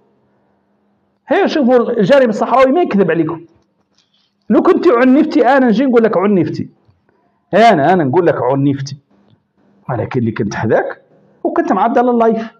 هي شوفوا الجانب الصحراوي ما يكذب عليكم. لو كنت عنفتي انا نجي نقول لك عنفتي انا انا نقول لك عنفتي، ولكن اللي كنت حذاك وكنت معدل اللايف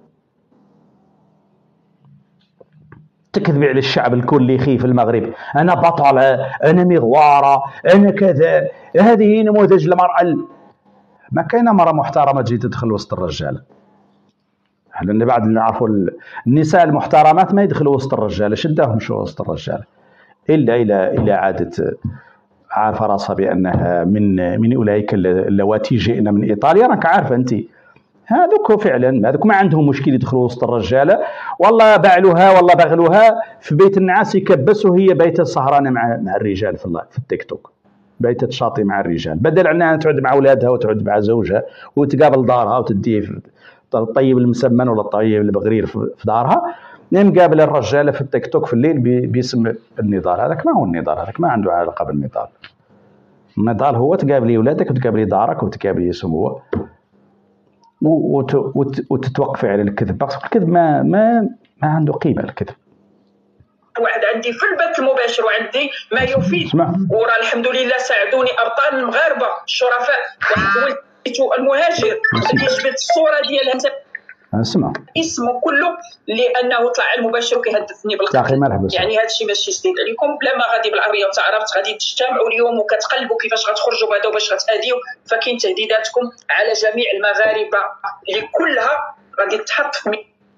تكذبي على الشعب الكل اللي يخيف المغرب. انا بطله انا مغواره انا كذا. هذه نموذج المراه ما كاينه مراه محترمه تجي تدخل وسط الرجال. لأن بعد نعرفوا النساء المحترمات ما يدخلوا وسط الرجال شداهم شو وسط الرجال إلا إلا إلا عادت عارفة راسها بأنها من من أولئك اللواتي جئنا من إيطاليا. راك عارفة أنت هذوك فعلا هذوك ما عندهم مشكل يدخلوا وسط الرجالة والله بعلوها والله بغلوها في بيت النعاس يكبسوا هي بيت سهرانة مع مع الرجال في في التيك توك بيت تشاطي مع الرجال بدل أنها تعد مع أولادها وتعد مع زوجها وتقابل دارها وتديه الطيب المسمن ولا الطيب البغرير في دارها نقابل الرجاله في التيك توك في الليل باسم النضال. هذاك ما هو النضال، هذاك ما عنده علاقه بالنضال. النضال هو تقابلي ولادك وتقابلي دارك وتقابلي سموه وتتوقفي على الكذب، بس الكذب ما ما ما عنده قيمه الكذب. واحد عندي في البث المباشر وعندي ما يفيد، وراه الحمد لله ساعدوني ابطال المغاربه الشرفاء. واحد وليتو المهاجر كيجبد الصوره ديال اسمع اسمه كله لانه طلع على المباشر وكيهدفني بالقتل. يعني هذا الشيء ماشي جديد عليكم، بلا ما غادي بالعربيه وتعرفت غادي تجتمعوا اليوم وكتقلبوا كيفاش غتخرجوا بعدا وباش غتاديو. فكاين تهديداتكم على جميع المغاربه اللي كلها غادي تحط في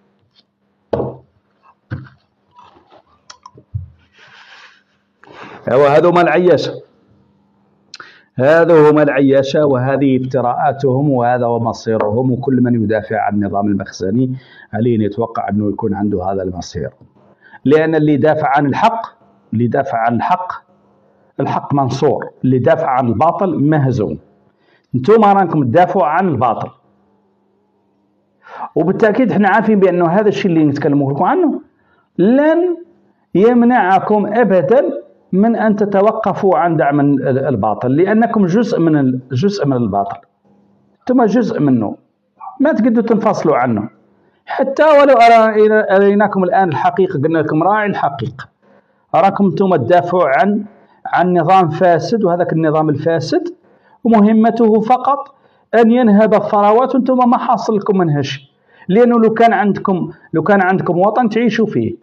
هذو هما العياشة، هذو هما العياشة، وهذه افتراءاتهم، وهذا هو مصيرهم. وكل من يدافع عن النظام المخزني عليه أن يتوقع أنه يكون عنده هذا المصير، لأن اللي دافع عن الحق اللي دافع عن الحق الحق منصور، اللي دافع عن الباطل مهزوم. انتم راكم تدافعوا عن الباطل، وبالتأكيد احنا عارفين بأنه هذا الشيء اللي نتكلموا لكم عنه لن يمنعكم أبدا من أن تتوقفوا عن دعم الباطل، لأنكم جزء من جزء من الباطل، أنتم جزء منه، ما تقدروا تنفصلوا عنه. حتى ولو أريناكم الآن الحقيقة، قلنا لكم راعي الحقيقة، أراكم أنتم تدافعوا عن عن نظام فاسد، وهذاك النظام الفاسد ومهمته فقط أن ينهب الثروات، وأنتم ما حاصل لكم منها شيء. لأنه لو كان عندكم لو كان عندكم وطن تعيشوا فيه،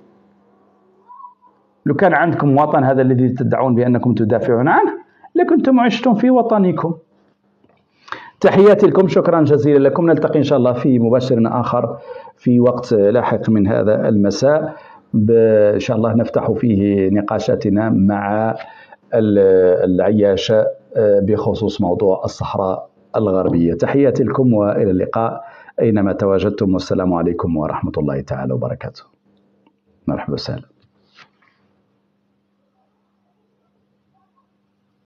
لو كان عندكم وطن هذا الذي تدعون بأنكم تدافعون عنه لكنتم عشتم في وطنكم. تحياتي لكم، شكرا جزيلا لكم. نلتقي إن شاء الله في مباشر آخر في وقت لاحق من هذا المساء، إن شاء الله نفتح فيه نقاشاتنا مع العياشة بخصوص موضوع الصحراء الغربية. تحياتي لكم وإلى اللقاء أينما تواجدتم، والسلام عليكم ورحمة الله تعالى وبركاته. مرحبا وسهلا.